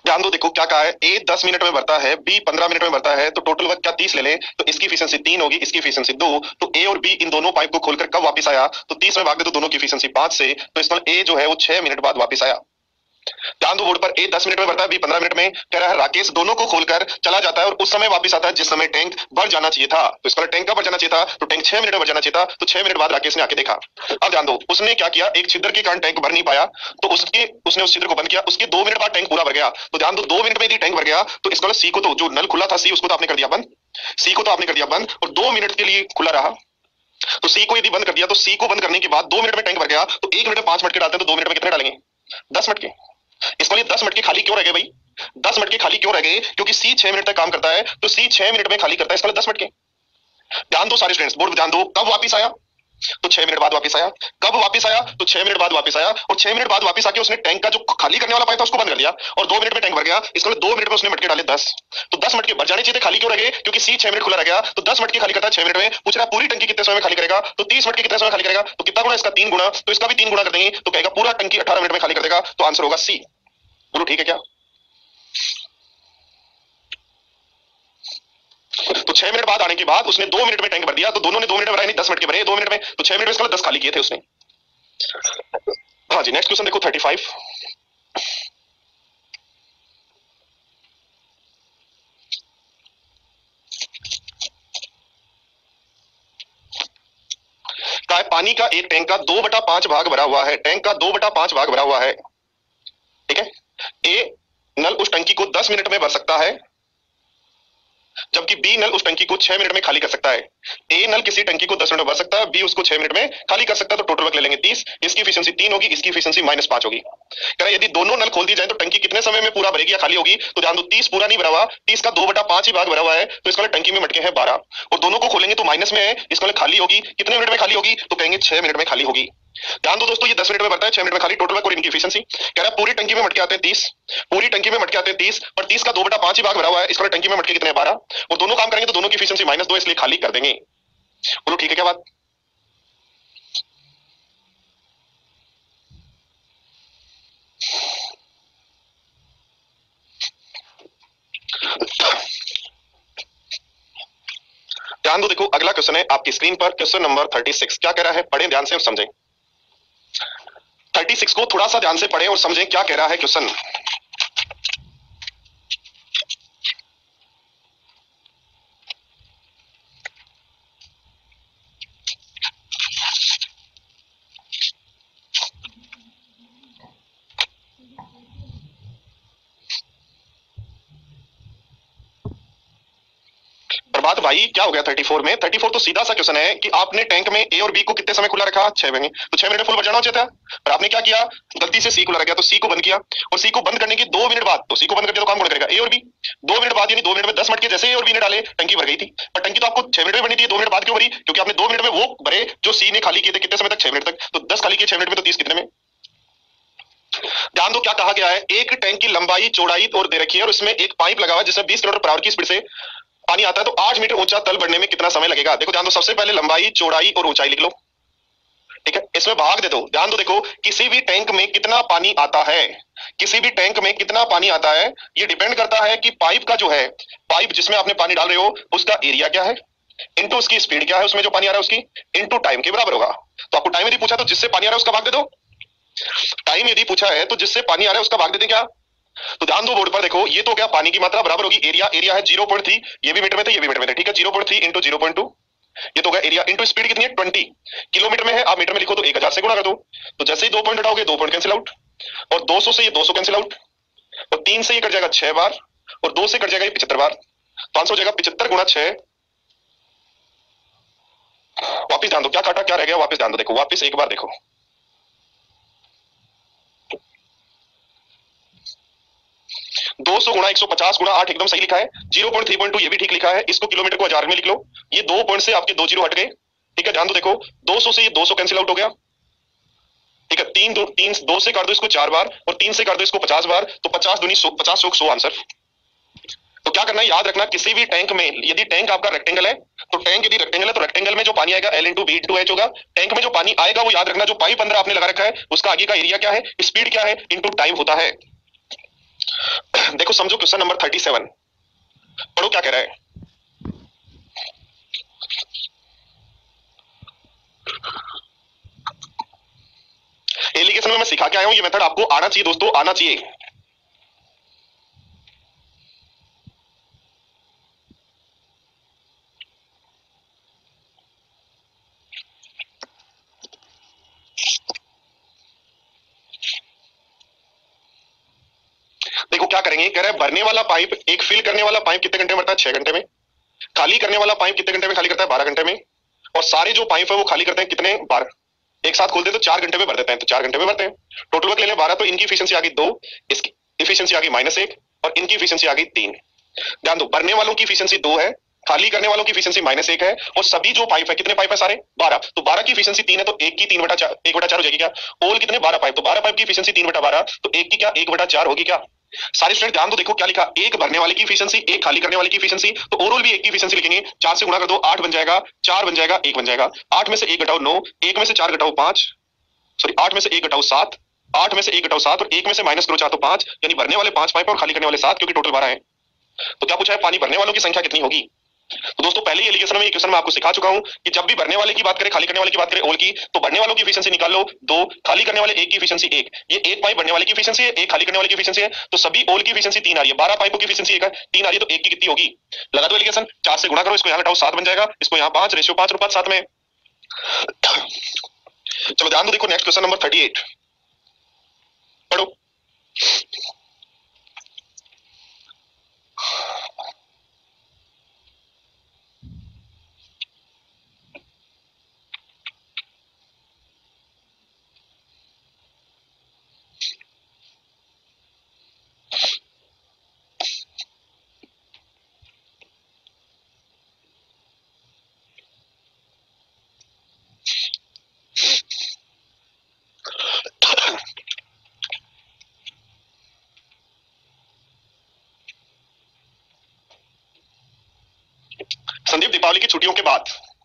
ध्यान दो, देखो क्या कहा है, ए दस मिनट में भरता है, बी पंद्रह मिनट में भरता है, तो टोटल वक्त क्या तीस ले लें, तो इसकी एफिशिएंसी तीन होगी, इसकी एफिशिएंसी दो, तो ए और बी इन दोनों पाइप को खोलकर कब वापस आया, तो तीस में भाग दे तो दोनों की एफिशिएंसी पांच से, तो इसमें ए जो है वो छह मिनट बाद वापस आया। ध्यान दो बोर्ड पर, ए दस मिनट में भरता है, बी पंद्रह मिनट में, कह रहा है राकेश दोनों को खोलकर चला जाता है और उस समय वापस आता है जिस समय टैंक भर जाना चाहिए था। तो इसका टैंक कब भर जाना चाहिए था, तो टैंक छह मिनट में भर जाना चाहिए था, तो छह मिनट बाद राकेश ने आके देखा। अब ध्यान दो, उसने क्या किया, एक छिद्र के कारण टैंक भर नहीं पाया, तो उसके उसने उस छिद्र को बंद किया, उसके दो मिनट बाद टैंक पूरा भर गया। तो ध्यान दो, दो मिनट में यदि टैंक भर गया तो इसका सी को, तो जो नल खुला था सी, उसको तो आपने कर दिया बंद, सी को तो आपने कर दिया बंद, और दो मिनट के लिए खुला रहा, तो सी को यदि बंद कर दिया, तो सी को बंद करने के बाद दो मिनट में टैंक भर गया, तो एक मिनट में पांच मटके डालते हैं, तो दो मिनट में कितने डालेंगे, दस मटके। इसके लिए दस मटके खाली क्यों रह गए भाई, दस मटके खाली क्यों रह गए, क्योंकि सी छह मिनट तक काम करता है, तो सी छह मिनट में खाली करता है, इसके लिए दस मटके। ध्यान दो सारे स्टूडेंट्स, बोर्ड ध्यान दो, कब वापस आया, तो छह मिनट बाद वापस आया, कब वापस आया, तो छह मिनट बाद वापस आया, और छह मिनट बाद वापस आके उसने टैंक का जो खाली करने वाला पाइप था उसको बंद कर दिया, और दो मिनट में टैंक भर गया, इसके लिए दो मिनट में उसने मटके डाले दस, तो दस मटके भर जाने चाहिए, खाली क्यों रह गए, क्योंकि सी छह मिनट खुला रह गया, तो दस मटके खाली करता है छह मिनट में। पूछ रहा पूरी टंकी कितने समय में खाली करेगा, तो तीस मटके कितने समय खाली करेगा, तो कितना गुना, इसका तीन गुना, तो इसका भी तीन गुना कर देंगे, तो कहेगा पूरा टंकी अठारह मिनट में खाली कर देगा, तो आंसर होगा सी। बोलो ठीक है क्या, तो छह मिनट बाद आने के बाद उसने दो मिनट में टैंक भर दिया, तो दोनों ने दो मिनट भरा, नहीं दस मिनट के भरे दो मिनट में, तो छह मिनट में इसका दस खाली किए थे उसने। हाँ जी, नेक्स्ट क्वेश्चन देखो थर्टी फाइव। का है पानी का एक टैंक का दो बटा पांच भाग भरा हुआ है, टैंक का दो बटा पांच भाग भरा हुआ है, ठीक है। ए नल उस टंकी को दस मिनट में भर सकता है, जबकि बी नल उस टंकी को छह मिनट में खाली कर सकता है। ए नल किसी टंकी को दस मिनट में भर सकता है, बी उसको छह मिनट में खाली कर सकता है, तो टोटल वक्त ले लेंगे तीस, इसकी एफिशिएंसी तीन होगी, इसकी एफिशिएंसी माइनस पांच होगी। कह रहा है यदि दोनों नल खोल दिए जाए तो टंकी कितने समय में पूरा भरेगी या खाली होगी, तो ध्यान दो तीस पूरा नहीं भरा हुआ, तीस का दो बटा पांच ही भाग भरा हुआ है, तो इसका टंकी में मटके हैं बारह, और दोनों को खोलेंगे तो माइनस में है, इसका खाली होगी कितने मिनट में खाली होगी, तो कहेंगे छह मिनट में खाली होगी। ध्यान दो दोस्तों, ये दस मिनट में भरता है, छह मिनट में खाली, टोटल वर्क और इनकी एफिशिएंसी। कह रहा है पूरी टंकी में मटके आते हैं तीस, पूरी टंकी में मटके आते हैं तीस, पर तीस का दो बटा पांच ही भाग भरा हुआ है, इसका टंकी में मटके कितने बारह, और दोनों काम करेंगे तो दोनों की एफिशिएंसी माइनस दो, इसलिए खाली कर देंगे। बोलो ठीक है क्या बात। ध्यान दो, देखो अगला क्वेश्चन है आपकी स्क्रीन पर, क्वेश्चन नंबर थर्टी सिक्स। क्या कह रहा है, पढ़ें ध्यान से और समझें। थर्टी सिक्स को थोड़ा सा ध्यान से पढ़ें और समझें क्या कह रहा है क्वेश्चन। प्रभात भाई क्या हो गया चौंतीस में, चौंतीस तो सीधा सा क्वेश्चन है कि आपने टैंक में ए और बी को कितने समय खुला रखा, छह मिनट, तो छह मिनट में फुल भर जाना चाहिए था, पर आपने क्या किया, गलती से सी खुला रह गया, तो सी को बंद किया, और सी को बंद करने के दो मिनट बाद, तो सी को बंद कर दिया तो काम कौन करेगा, ए और बी। दो मिनट बाद यानी दो मिनट में दस मटके जैसे ए और बी ने डाले, टंकी भर गई थी, पर टंकी तो आपको छह मिनट में भरनी थी, दो मिनट बाद क्यों भरी, क्योंकि आपने दो मिनट में वो भरे जो सी ने खाली किए थे, कितने समय तक, छह मिनट तक, तो दस खाली किए छह मिनट में, तो तीस कितने में। ध्यान दो क्या कहा गया है, एक टैंक की लंबाई चौड़ाई और दे रखी है, और उसमें एक पाइप लगा हुआ है जिसमें बीस किलोमीटर पर आवर की स्पीड से पानी आता है, तो आठ मीटर ऊंचा तल बढ़ने में कितना समय लगेगा। देखो ध्यान दो, सबसे पहले लंबाई चौड़ाई और ऊंचाई लिख लो, ठीक है, इसमें भाग दे दो। ध्यान दो, देखो किसी भी टैंक में कितना पानी आता है, किसी भी टैंक में कितना पानी आता है, ये डिपेंड करता है कि पाइप का जो है, पाइप जिसमें आपने पानी डाल रहे हो उसका एरिया क्या है, इंटू उसकी स्पीड क्या है, उसमें जो पानी आ रहा है उसकी, इंटू टाइम के बराबर होगा। तो आपको टाइम यदि पूछा तो जिससे पानी आ रहा है उसका भाग दे दो, टाइम यदि पूछा है तो जिससे पानी आ रहा है उसका भाग दे दें क्या। तो ध्यान दो बोर्ड पर, देखो ये तो क्या, पानी की मात्रा बराबर होगी एरिया, एरिया है जीरो पॉइंट थ्री, ये भी मीटर में थे ये भी मीटर में थे, ठीक है, zero point three into zero point two, ये तो होगा एरिया, इंटू स्पीड कितनी है ट्वेंटी किलोमीटर में है, आप मीटर में लिखो तो एक हजार से गुणा कर दो, तो जैसे ही दो पॉइंट हटाओगे दो पॉइंट कैंसिल आउट, और दो सौ से ये दो सौ कैंसिल आउट, और तीन से ये कट जाएगा छह बार, और दो से कट जाएगा ये पिछहत्तर बार, तो आंसर हो जाएगा पिछहत्तर गुणा छह। वापिस ध्यान दो क्या काटा क्या रह गया, वापिस ध्यान दो, देखो वापिस एक बार देखो, दो सौ गुणा एक सौ पचास गुणा आठ एकदम सही लिखा है, zero point three point two ये भी ठीक लिखा है, इसको किलोमीटर को हजार में लिख लो, ये दो पॉइंट से आपके दो जीरो हट गए, ठीक है। ध्यान दो, देखो दो सौ से ये दो सौ कैंसिल आउट हो गया, ठीक है, तीन दो तीन दो से कर दो इसको चार बार, और तीन से कर दो इसको पचास बार, तो पचास दूनी सौ, पचास सौ सौ आंसर। तो क्या करना है, याद रखना किसी भी टैंक में, यदि टैंक आपका रेक्टेंगल है, तो टैंक यदि रेक्टेंगल है तो रेक्टेंगल में जो पानी आएगा L into B into H होगा, टैंक में जो पानी आएगा वो याद रखना जो पाइप अंदर आपने लगा रखा है उसका आगे का एरिया क्या है, स्पीड क्या है, इंटू टाइम होता है। देखो समझो क्वेश्चन नंबर थर्टी सेवन, पढ़ो क्या कह रहा है। एलिगेशन में मैं सिखा के आया हूं, ये मेथड आपको आना चाहिए दोस्तों, आना चाहिए। देखो क्या करेंगे, कह रहा है भरने वाला पाइप, एक फिल करने वाला पाइप कितने घंटे में भरता है? छह घंटे में। खाली करने वाला पाइप कितने घंटे में खाली करता है? बारह घंटे में। और सारे जो पाइप है वो खाली करते हैं कितने? बारह। एक साथ खोलते हैं तो चार घंटे में भर देते हैं, तो चार घंटे में भरते हैं। टोटल वर्क ले लें बारह, तो इनकी इफिशियंसी आ गई दो, इसकी इफिशियंसी आ गई माइनस एक, और इनकी इफिशियंसी आ गई तीन। ध्यान दो, भरने वालों की इफिशियंसी दो है, खाली करने वालों की इफिशियंसी माइनस एक है, और सभी जो पाइप है, कितने पाइप है सारे? बारह। तो बारह की इफिशियंसी तीन है, तो एक की तीन बटा चार, एक बटा चार हो जाएगी क्या? ओल कितने? बारह पाइप, तो बारह पाइप की इफिशियंसी तीन बटा बारह, तो एक की क्या? एक बटा चार होगी क्या? सारे स्टूडेंट ध्यान दो, देखो क्या लिखा, एक भरने वाले की इफिशियंसी, एक खाली करने वाले की इफिशियंसी, तो ओवरऑल भी एक की इफिशियंसी लिखेंगे। चार से गुणा कर दो, आठ बन जाएगा, चार बन जाएगा, एक बन जाएगा। आठ में से एक घटाओ नौ, एक में से चार घटाओ पांच, सॉरी आठ में से एक घटाओ सात, आठ में से एक घटाओ सात, और एक में से माइनस करो चार, तो पांच, यानी भरने वाले पांच पाइप और खाली करने वाले सात, क्योंकि टोटल बारह है। तो क्या पूछा है? पानी भरने वालों की संख्या कितनी होगी? तो दोस्तों पहले ही एलिगेशन में, ये क्वेश्चन मैं आपको सिखा चुका हूं कि जब भी भरने वाले की बात करें, खाली करने वाले की बात करें ओल की, तो भरने वालों की एफिशिएंसी निकाल लो दो, खाली करने वाले एक की एफिशिएंसी एक। ये एक पाइप भरने वाले की एफिशिएंसी है, एक खाली करने वाले की एफिशिएंसी है, तो सभी ओल की एफिशिएंसी तीन आ रही है। बारह पाइपों की एफिशिएंसी एक है, तीन आ रही है, तो एक की कितनी होगी? लगा दो एलिगेशन, चार से गुणा करो, इसको यहाँ घटाओ, सात बन जाएगा, इसको यहाँ पांच, रेशियो पांच अनुपात सात में। चलो ध्यान दो, देखो next question number thirty eight, पढ़ो। संदीप, दीपावली की छुट्टियों के बाद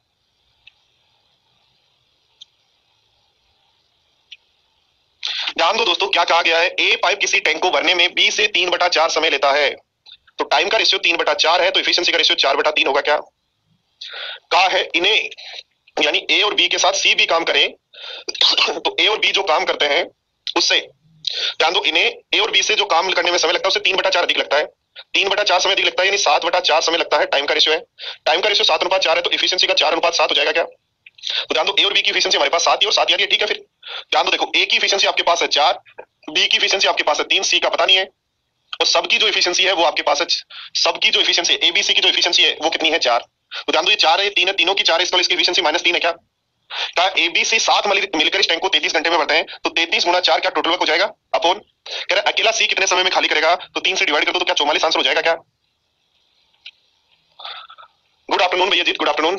ध्यान दो दोस्तों, क्या कहा गया है? ए पाइप किसी टैंक को भरने में बी से तीन बटा चार समय लेता है, तो टाइम का रेशियो तीन बटा चार है, तो इफिशियंसी का रेशियो चार बटा तीन होगा। क्या कहा है? इन्हें यानी ए और बी के साथ सी भी काम करें, तो ए और बी जो काम करते हैं उससे, ध्यान दो, इन्हें ए और बी से जो काम करने में समय लगता है उससे तीन बटा चार अधिक लगता है, तीन बटा चार समय अधिक लगता है, यानी सात बटा चार समय लगता है। टाइम का रेशियो है, टाइम का रेशियो सात अनुपात चार है, तो इफिशियंसी का चार अनुपात सात हो जाएगा। क्या? तो ध्यान दो, ए और बी की इफिशियंसी हमारे पास सात ही और सात ही आ रही है, ठीक है। फिर ध्यान दो, देखो ए की इफिशियंसी आपके पास है चार, बी की इफिशियंसी आपके पास है तीन, सी का पता नहीं है, और सबकी जो इफिशियंसी है वो आपके पास है, सबकी जो इफिशियंसी है एबीसी की जो इफिशियंसी है वो कितनी है? चार। तो ध्यान दो, ये चार है, तीन है, तीनों की चार है, इसको इसकी इफिशियंसी माइनस तीन है। क्या कहा? एबीसी सात मिलकर इस टैंक को तैंतीस घंटे में भरते हैं, तो तैंतीस गुना चार क्या टोटल वर्क हो जाएगा? अपॉन, कह रहा अकेला सी कितने समय में खाली करेगा? तो तीन से डिवाइड कर दो, तो क्या चौवालीस आंसर हो जाएगा। क्या? गुड आफ्टरनून भैया जीत, गुड आफ्टरनून।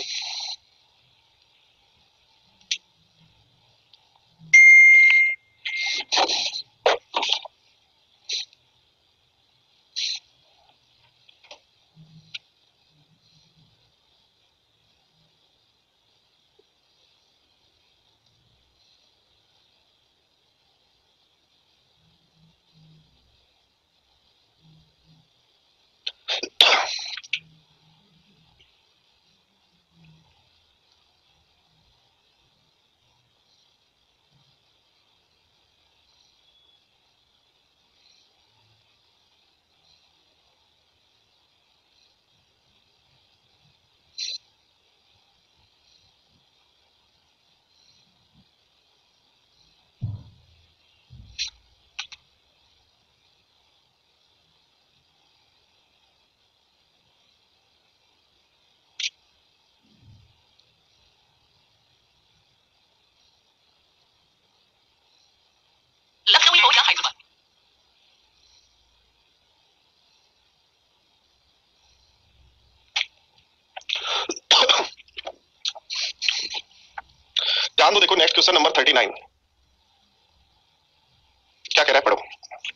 लखनऊ हो या हैदराबाद। ध्यान दो, देखो next question number thirty nine क्या कह रहा है, पढ़ो।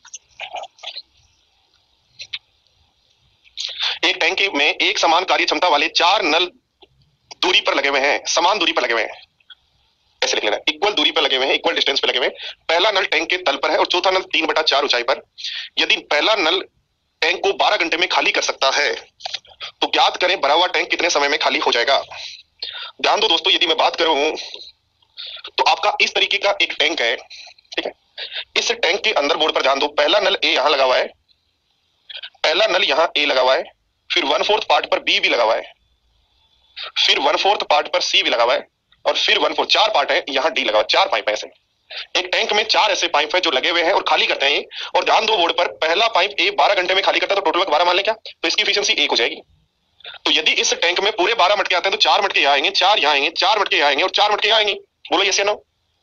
एक टैंक में एक समान कार्य क्षमता वाले चार नल दूरी पर लगे हुए हैं, समान दूरी पर लगे हुए हैं, ऐसे लिख लेना, इक्वल दूरी पर लगे हुए हैं, इक्वल डिस्टेंस पे लगे हुए हैं। पहला नल टैंक के तल पर है और चौथा नल तीन बटा चार ऊंचाई पर। यदि पहला नल टैंक को बारह घंटे में खाली कर सकता है तो ज्ञात करें भरा हुआ टैंक कितने समय में खाली हो जाएगा। ध्यान दो दोस्तों, यदि मैं बात करूं तो आपका इस तरीके का एक टैंक है, ठीक है। इस टैंक के अंदर बोर्ड पर ध्यान दो, पहला नल ए यहां लगा हुआ है, पहला नल यहां ए लगा हुआ है, फिर वन फोर्थ पार्ट पर बी भी लगा हुआ है, फिर वन फोर्थ पार्ट पर सी भी लगा हुआ है, और फिर वन फोर्थ चार पार्ट है यहाँ डी लगा हुआ है। चार पाइप है ऐसे, एक टैंक में चार ऐसे पाइप है जो लगे हुए हैं और खाली करते हैं। और ध्यान दो बोर्ड पर, पहला पाइप ए बारह घंटे में खाली करता है तो टोटल बारह मान लें क्या, तो इसकी एफिशिएंसी एक हो जाएगी। तो यदि इस टैंक में पूरे बारह मटके आते हैं तो चार मटके यहाँ आएंगे, चार यहाँ आएंगे, चार मटके यहाँ आएंगे और चार मटके यहाँ आएंगे। बोलो यस या नो,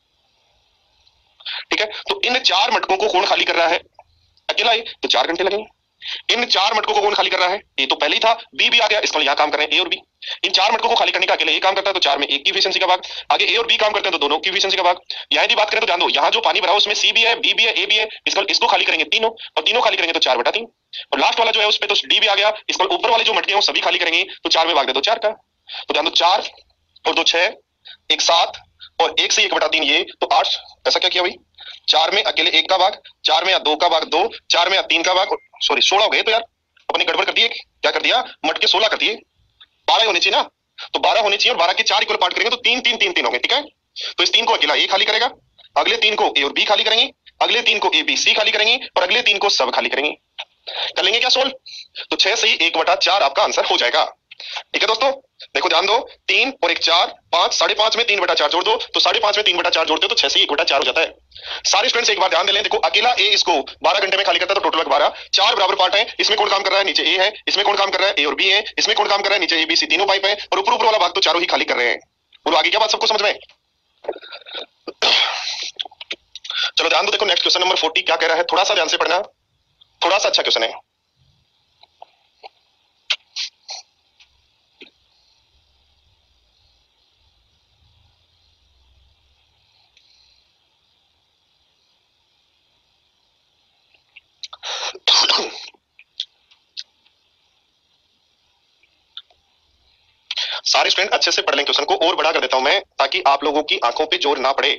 ठीक है। तो इन चार मटकों को कौन खाली कर रहा है, अकेला ही, तो चार घंटे लगेंगे। इन चार मटकों को कौन खाली कर रहा है, ए तो पहले ही था, बी भी आ गया, इसका यहाँ काम कर रहे हैं ए और बी। इन चार मटकों को खाली करने का अकेले ए काम करता है तो चार में एक की एफिशिएंसी का भाग, आगे ए और बी काम करते हैं तो दोनों की एफिशिएंसी का भाग। यहाँ यदि बात करें तो ध्यान दो, यहाँ जो पानी भरा है उसमें सी भी है, बी भी है, ए भी है, इसको इसको खाली करेंगे तीनों, और तीनों खाली करेंगे तो चार बटा तीन। और लास्ट वाला जो है उस पर तो डी भी आ गया, इसको ऊपर वाले जो मटके हैं वो सभी खाली करेंगे तो चार में भाग दे दो चार का। तो ध्यान दो, चार और दो छह, एक सात और एक से एक बटा तीन, ये तो आठ। ऐसा क्या किया भाई, चार में अकेले एक का भाग, चार में या दो का भाग दो, चार में या तीन का भाग, सॉरी सोलह हो गए। तो यार अपने गड़बड़ कर दिए, क्या कर दिया, मटके सोलह कर दिए, बारह होने चाहिए ना, तो बारह होने चाहिए और बारह के चार इक्वल पार्ट करेंगे तो तीन तीन तीन तीन हो गए, ठीक है। तो इस तीन को अकेला ए खाली करेगा, अगले तीन को ए और बी खाली करेंगे, अगले तीन को ए बी सी खाली करेंगे और अगले तीन को सब खाली करेंगे। कर लेंगे क्या सोल्व, तो छह से ही एक बटा चार आपका आंसर हो जाएगा, ठीक है दोस्तों। देखो ध्यान दो, तीन और एक चार, पांच, साढ़े पांच में तीन बटा चार जोड़ दो तो साढ़े पांच में तीन बटा चार जोड़ते हो तो छह से एक बटा चार हो जाता है। सारे स्टूडेंट्स एक बार ध्यान दे लें, देखो अकेला ए इसको बारह घंटे में खाली करता है तो टोटल बारह, चार बराबर पार्ट है, इसमें कौन काम कर रहा है, नीचे ए है, इसमें कौन काम कर रहा है, ए और बी है, इसमें कौन काम कर रहा है, नीचे ए बी सी तीनों पाइप है, और ऊपर ऊपर वाला भाग तो चारों ही खाली कर रहे हैं। बोलो आगे क्या बात सबको समझ में। चलो ध्यान दो, देखो नेक्स्ट क्वेश्चन नंबर फोर्टी क्या कह रहा है, थोड़ा सा ध्यान से पढ़ना, थोड़ा सा अच्छा क्वेश्चन है। सारे स्टूडेंट अच्छे से पढ़ लें क्वेश्चन को, और बड़ा कर देता हूं मैं ताकि आप लोगों की आंखों पे जोर ना पड़े।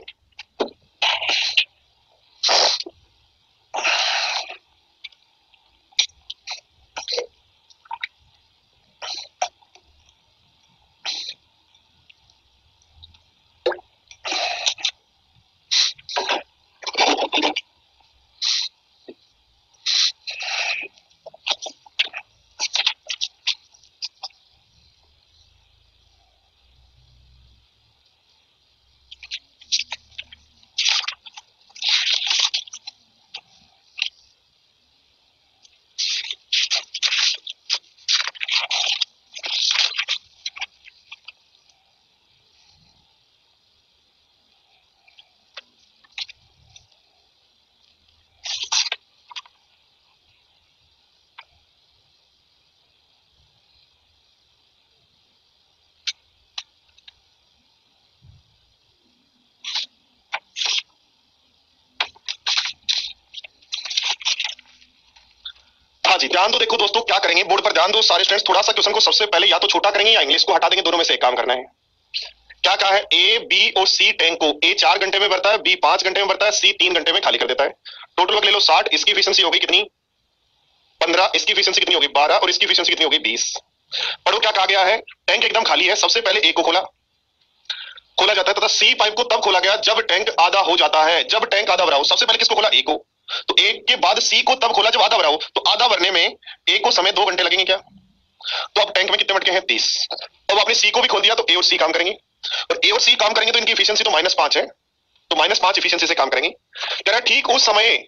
हाँ जी, ध्यान दो, देखो दोस्तों क्या करेंगे, बोर्ड पर ध्यान दो सारे स्टूडेंट्स, थोड़ा सा क्वेश्चन को सबसे पहले या तो छोटा करेंगे या इंग्लिश को हटा देंगे, दोनों में से एक काम करना है। क्या कहा है, ए बी और सी टैंक को ए चार घंटे में भरता है, बी पांच घंटे में भरता है, सी तीन घंटे में खाली कर देता है। टोटल वर्क ले लो साठ, इसकी एफिशिएंसी होगी कितनी पंद्रह, इसकी एफिशिएंसी कितनी होगी बारह और इसकी एफिशिएंसी कितनी होगी बीस। पढ़ो क्या कहा गया है, टैंक एकदम खाली है, सबसे पहले ए को खोला खोला जाता है तथा सी पाइप को तब खोला गया जब टैंक आधा हो जाता है। जब टैंक आधा भरा हो, सबसे पहले किसको खोला, ए को, तो एक के बाद सी को तब खोला जब आधा भरा हो, तो आधा भरने में ए को समय दो घंटे लगेंगे क्या। तो अब टैंक में कितने मटके हैं, तीस। अब आपने सी को भी खोल दिया तो ए और सी काम करेंगे, और ए और सी काम करेंगे तो इनकी एफिशिएंसी तो माइनस पांच है, तो माइनस पांच एफिशिएंसी से काम करेंगे। कह रहा है ठीक उस समय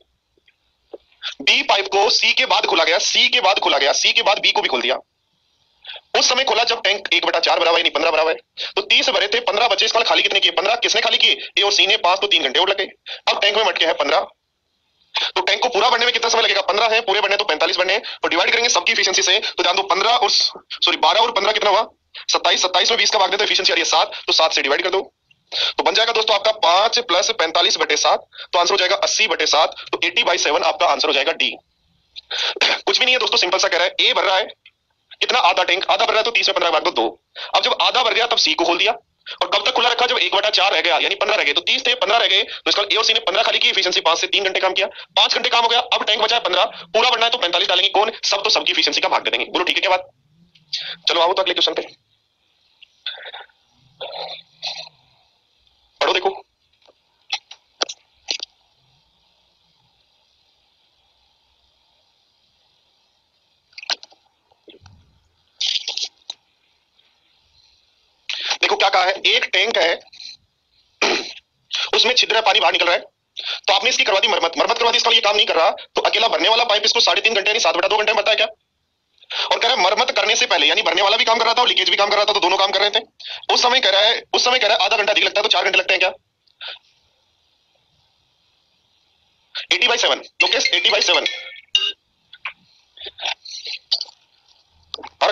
बी पाइप को सी के बाद खोला गया, सी के बाद खोला गया, सी के बाद बी को भी खोल दिया। उस समय खोला जब टैंक एक बटा चार भरा हुआ है, पंद्रह भरा हुआ है, तो तीस भरे थे, पंद्रह बचे, इसका खाली कितने किए, पंद्रह। किसने खाली किए, ए और सी ने, पांच तो तीन घंटे और लगे। अब टैंक में मटके हैं पंद्रह, तो टैंक को पूरा भरने में कितना समय लगेगा, पंद्रह है, पूरे भरने तो पैंतालीस भरने हैं, और डिवाइड करेंगे सबकी एफिशिएंसी से, तो ध्यान दो पंद्रह और सॉरी बारह और पंद्रह कितना हुआ, सत्ताईस, सत्ताईस में बीस का भाग देते एफिशिएंसी आ रही है सात, तो सात से डिवाइड कर दो, तो बन जाएगा दोस्तों आपका पांच प्लस पैंतालीस बटे सात, तो आंसर हो जाएगा अस्सी बटे सात, तो अस्सी बाई सेवन आपका आंसर हो जाएगा डी। कुछ भी नहीं है दोस्तों, सिंपल सा कह रहा है, ए भर रहा है कितना, आधा टैंक, आधा भर रहा है तो तीस में पंद्रह भाग दो, दो। अब जब आधा भर गया तब सी को खोल दिया, और कब तक खुला रखा, जब एक बटा चार रह गया, यानी पंद्रह रह गए, तो तीस थे पंद्रह रह गए, तो इसका ए और सी ने पंद्रह खाली की, एफिशिएंसी पांच से तीन घंटे काम किया, पांच घंटे काम हो गया, अब टैंक बचा है पंद्रह, पूरा बढ़ना है तो पैंतालीस डालेंगे, कौन सब, तो सबकी एफिशिएंसी का भाग दे देंगे। बोलो ठीक है क्या बात? चलो आओ तो अगले क्वेश्चन पे पढ़ो, देखो देखो क्या कहा है, एक टैंक है उसमें छिद्र है, पानी बाहर निकल रहा है, तो आपने इसकी करवा दी मरम्मत, मरम्मत करवा दी, इसका ये काम नहीं कर रहा, तो अकेला भरने वाला पाइप इसको साढ़े तीन घंटे यानी सात बटा दो घंटे में भरता है क्या? और कह रहा है मरम्मत करने से पहले, यानी भरने वाला भी काम कर रहा था और लीकेज भी काम कर रहा था, तो दोनों काम कर रहे थे, उस समय कह रहा है उस समय कह रहा है आधा घंटा अधिक लगता है, तो चार घंटे लगते हैं क्या? Eighty by seven, Lokesh eighty by seven. और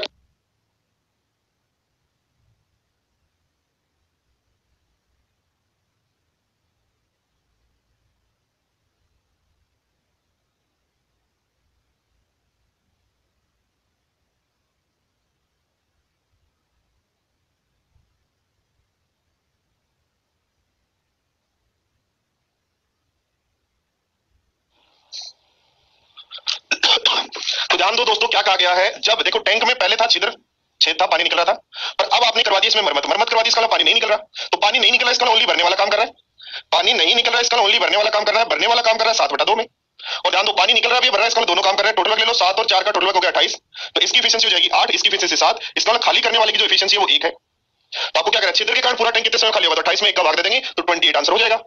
तो ध्यान दो दोस्तों क्या कहा गया है, जब देखो टैंक में पहले था छिद्र, छेद था, पानी निकल रहा था, पर अब आपने करवा दी इसमें मरम्मत, मरम्मत करवा दी, इसका पानी नहीं निकल रहा, तो पानी नहीं निकल रहा, इसका ओनली भरने वाला काम कर रहा है, पानी नहीं निकल रहा है, इसका ओनली भरने वाला काम कर रहा है, भरने वाला काम कर रहा है सात बटा दो में, और ध्यान दो पानी निकल रहा है, भर रहा है, इसका दोनों काम कर रहे हैं, टोटल ले लो सात और चार का टोटल हो गया अट्ठाईस, तो इसकी एफिशिएंसी हो जाएगी आठ, इसकी एफिशिएंसी सात, इसका खाली करने वाले की जो एफिशिएंसी है वो एक है, तो आपको क्या करना है, छिद्र के कारण पूरा टैंक कितने समय खाली होगा, तो अट्ठाईस में एक का भाग दे देंगे, तो अट्ठाईस आंसर हो जाएगा।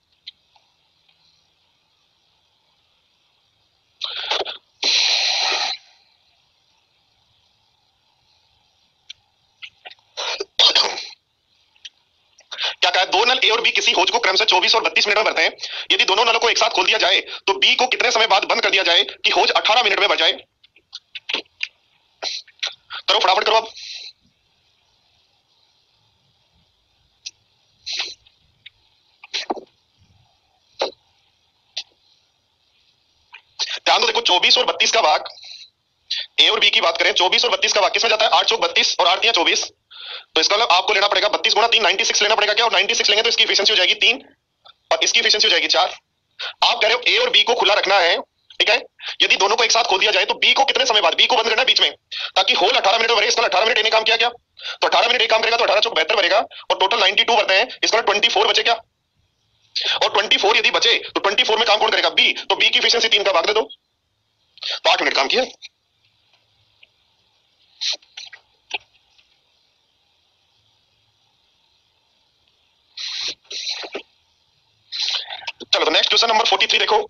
क्या कहा, दो नल ए और बी किसी होज को क्रम से चौबीस और बत्तीस मिनट में भरते हैं, यदि दोनों नलों को एक साथ खोल दिया जाए तो बी को कितने समय बाद बंद कर दिया जाए कि होज अठारह मिनट में भर जाए? करो फटाफट करो अब। ध्यान दो, देखो चौबीस और बत्तीस का भाग, ए और बी की बात करें, चौबीस और बत्तीस का भाग किसमें जाता है, आठ चौक बत्तीस और आठ दिया चौबीस, तो इसका मतलब आपको लेना पड़ेगा बत्तीस गुना तीन, नाइनटी सिक्स लेना पड़ेगा क्या, और नाइनटी सिक्स लेंगे तो इसकी एफिशिएंसी हो जाएगी तीन और इसकी एफिशिएंसी हो जाएगी चार। आप कह रहे हो ए और बी को खुला रखना है, ठीक है, यदि दोनों को एक साथ खोल दिया जाए तो बी को कितने समय बाद, बी को बंद करना है बीच में, ताकि होल अठारह मिनट भरे, इसका अठारह मिनट ए ने काम किया क्या, तो अठारह मिनट ए काम करेगा तो अठारह चौक बहत्तर भरेगा, और टोटल नाइनटी टू भरते हैं, इसका ट्वेंटी फोर बचे क्या, और ट्वेंटी फोर यदि बचे तो ट्वेंटी फोर में काम कौन करेगा, बी, तो बी की एफिशिएंसी तीन का भाग दे दो, तो आठ मिनट काम किया। चलो तो next question number forty three देखो,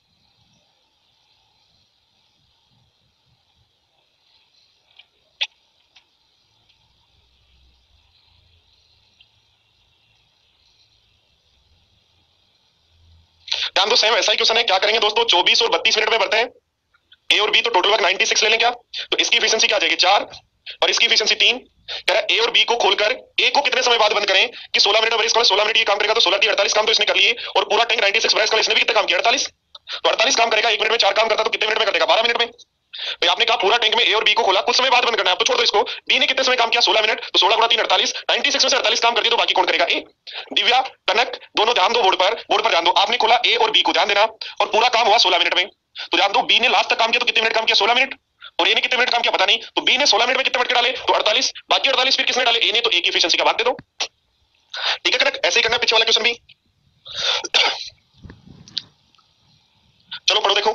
ध्यान दो सेम ऐसा ही क्वेश्चन है, क्या करेंगे दोस्तों, चौबीस और बत्तीस मिनट में भरते हैं ए और बी, तो टोटल वर्क नाइनटी सिक्स ले लें क्या, तो इसकी एफिशिएंसी क्या आ जाएगी चार और इसकी एफिशिएंसी तीन, कह रहा है ए और बी को खोलकर ए को कितने समय बाद बंद करें कि सोलह मिनट, इसका सोलह मिनट ये काम करेगा, तो सोलह की अड़तालीस काम तो इसने कर लिए, और पूरा टैंक नाइनटी सिक्स भरा, इसका इसने भी कितना काम किया अड़तालीस, तो अड़तालीस काम करेगा, एक मिनट में चार काम करता तो कितने मिनट में कर देगा, बारह मिनट में। भाई आपने कहा पूरा टैंक में ए और बी को खोला, कुछ समय बाद बंद करना है, तो छोड़ दो इसको, बी ने कितने समय काम किया सोलह मिनट, तो सोलह गुणा तीन अड़तालीस, नाइनटी सिक्स में से अड़तालीस काम कर दिया, तो बाकी कौन करेगा, ए। दिव्या कनक दोनों ध्यान दो, बोर्ड पर बोर्ड पर ध्यान दो, आपने खोला ए और बी को, ध्यान देना, और पूरा काम हुआ सोलह मिनट में, तो ध्यान दो बी ने लास्ट तक काम किया तो कितने मिनट काम किया, सोलह मिनट, और ए ने कितने मिनट काम किया पता नहीं, तो बी ने सोलह मिनट में कितने मिनट डाले, तो अड़तालीस, बाकी अड़तालीस फिर किसने डाले, ए ने, तो ए की एफिशिएंसी का भाग दे दो, ठीक है कनक, ऐसे ही करना पीछे वाला क्वेश्चन भी। चलो पढ़ो देखो,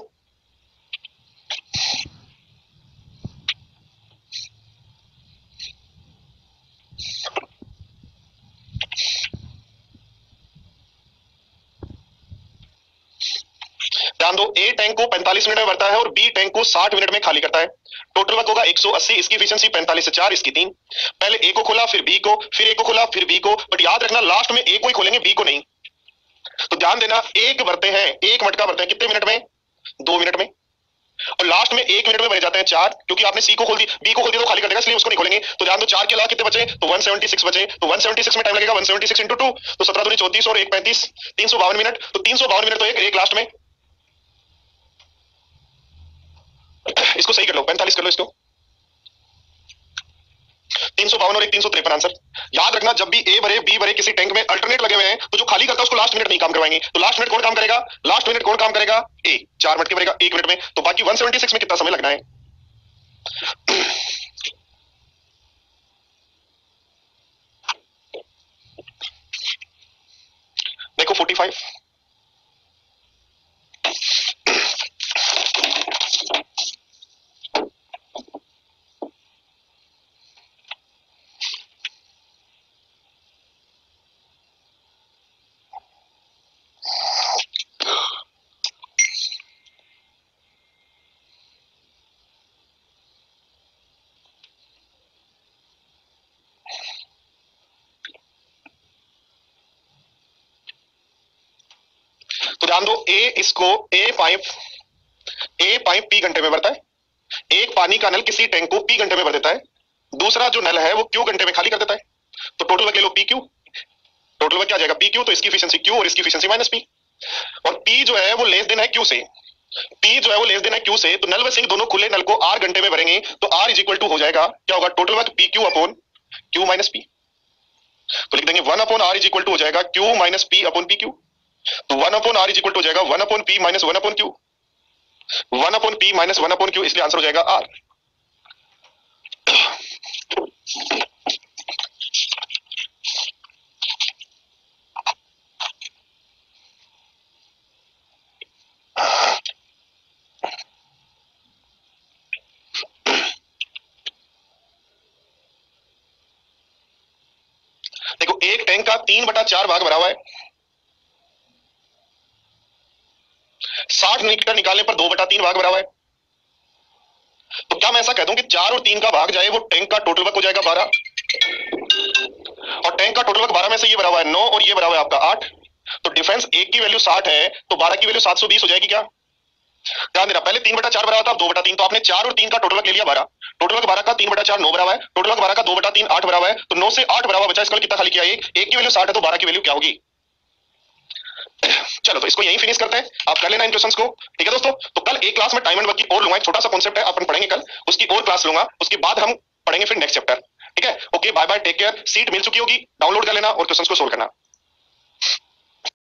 ध्यान दो, ए टैंक को पैंतालीस मिनट में भरता है और बी टैंक को साठ मिनट में खाली करता है, टोटल वर्क होगा एक सौ अस्सी, इसकी एफिशिएंसी पैंतालीस से चार, इसकी तीन, पहले ए को खोला फिर बी को फिर ए को खोला फिर बी को, बट याद रखना लास्ट में ए को ही खोलेंगे बी को नहीं, तो ध्यान देना एक भरते हैं, एक मटका भरते हैं कितने मिनट में, दो मिनट में, और लास्ट में एक मिनट में भरे जाते हैं चार, क्योंकि आपने सी को खोल दी, बी को खोल दिया तो खाली कर देगा, इसलिए उसको नहीं खोलेंगे, तो ध्यान दो चार के अलावा कितने बचे, तो एक सौ छिहत्तर बचे, तो एक सौ छिहत्तर में टाइम लगेगा, एक सौ छिहत्तर इंटू टू, तो सत्रह दूनी चौतीस और एक पैंतीस, तीन सौ बावन मिनट, तो तीन सौ बावन मिनट तो एक, एक लास्ट में, इसको सही कर लो, पैंतालीस कर लो इसको, तीन सौ बावन और एक तीन सौ तिरपन आंसर। याद रखना जब भी ए भरे बी भरे किसी टैंक में अल्टरनेट लगे हुए हैं तो जो खाली करता है उसको लास्ट मिनट में काम करवाएंगे। तो लास्ट मिनट कौन काम करेगा? लास्ट मिनट कौन काम करेगा? ए। चार मिनट के भरेगा एक मिनट में, तो बाकी एक सौ छिहत्तर में कितना समय लगना है? देखो पैंतालीस। तो ध्यान दो, ए इसको A pipe A pipe P घंटे में भरता है। एक पानी का नल किसी टैंक को पी घंटे में भर देता है, दूसरा जो नल है वो क्यू घंटे में खाली कर देता है। तो टोटल वर्क ले लो पी क्यू। टोटल वर्क क्या आ जाएगा? पी क्यू, तो इसकी एफिशिएंसी क्यू और इसकी एफिशिएंसी माइनस पी। और पी जो है वो लेस देन है क्यू से, पी जो है वो लेस देन है क्यू से, तो नल व सिंक दोनों खुले नल को आर घंटे में भरेंगे तो आर इज इक्वल टू हो जाएगा क्या होगा? Total work P Q upon Q minus P. तो लिख देंगे one upon R is equal to हो जाएगा Q minus P upon P Q. तो one upon R is equal to हो जाएगा one upon P minus one upon Q, one upon P minus one upon Q, इसलिए आंसर हो जाएगा आर। देखो एक टैंक का तीन बटा चार भाग भरा हुआ है, साठ लीटर निकालने पर दो बटा तीन भाग भरा हुआ है। तो क्या मैं ऐसा कह दूं कि चार और तीन का भाग जाए वो टैंक का टोटल वर्क हो जाएगा बारह, और टैंक का टोटल वर्क बारह में से ये भरा हुआ है नौ और ये भरा हुआ है आपका आठ। तो डिफरेंस एक की वैल्यू साठ है तो बारह की वैल्यू सात सौ बीस हो जाएगी। क्या ध्यान देना, पहले तीन बटा चार भरा हुआ था, अब दो बटा तीन, तो आपने चार और तीन का टोटल वर्क ले लिया बारह। टोटल वर्क बारह का तीन बटा चार नौ भरा हुआ है, टोटल वर्क बारह का दो बटा तीन आठ भरा हुआ है, तो नौ से आठ भरा हुआ बचा, इसका कितना खाली किया? एक। एक की वैल्यू साठ है तो बारह की वैल्यू क्या होगी? चलो तो इसको यहीं फिनिश करते हैं, आप कर लेना इन क्वेश्चंस को। ठीक है दोस्तों, तो कल एक क्लास में टाइम एंड वर्क की और लूंगा, एक छोटा सा कॉन्सेप्ट है अपन पढ़ेंगे कल, उसकी और क्लास लूंगा, उसके बाद हम पढ़ेंगे फिर नेक्स्ट चैप्टर। ठीक है, okay, bye bye, take care. Seat मिल चुकी होगी, डाउनलोड कर लेना और क्वेश्चंस को सोल्व करना।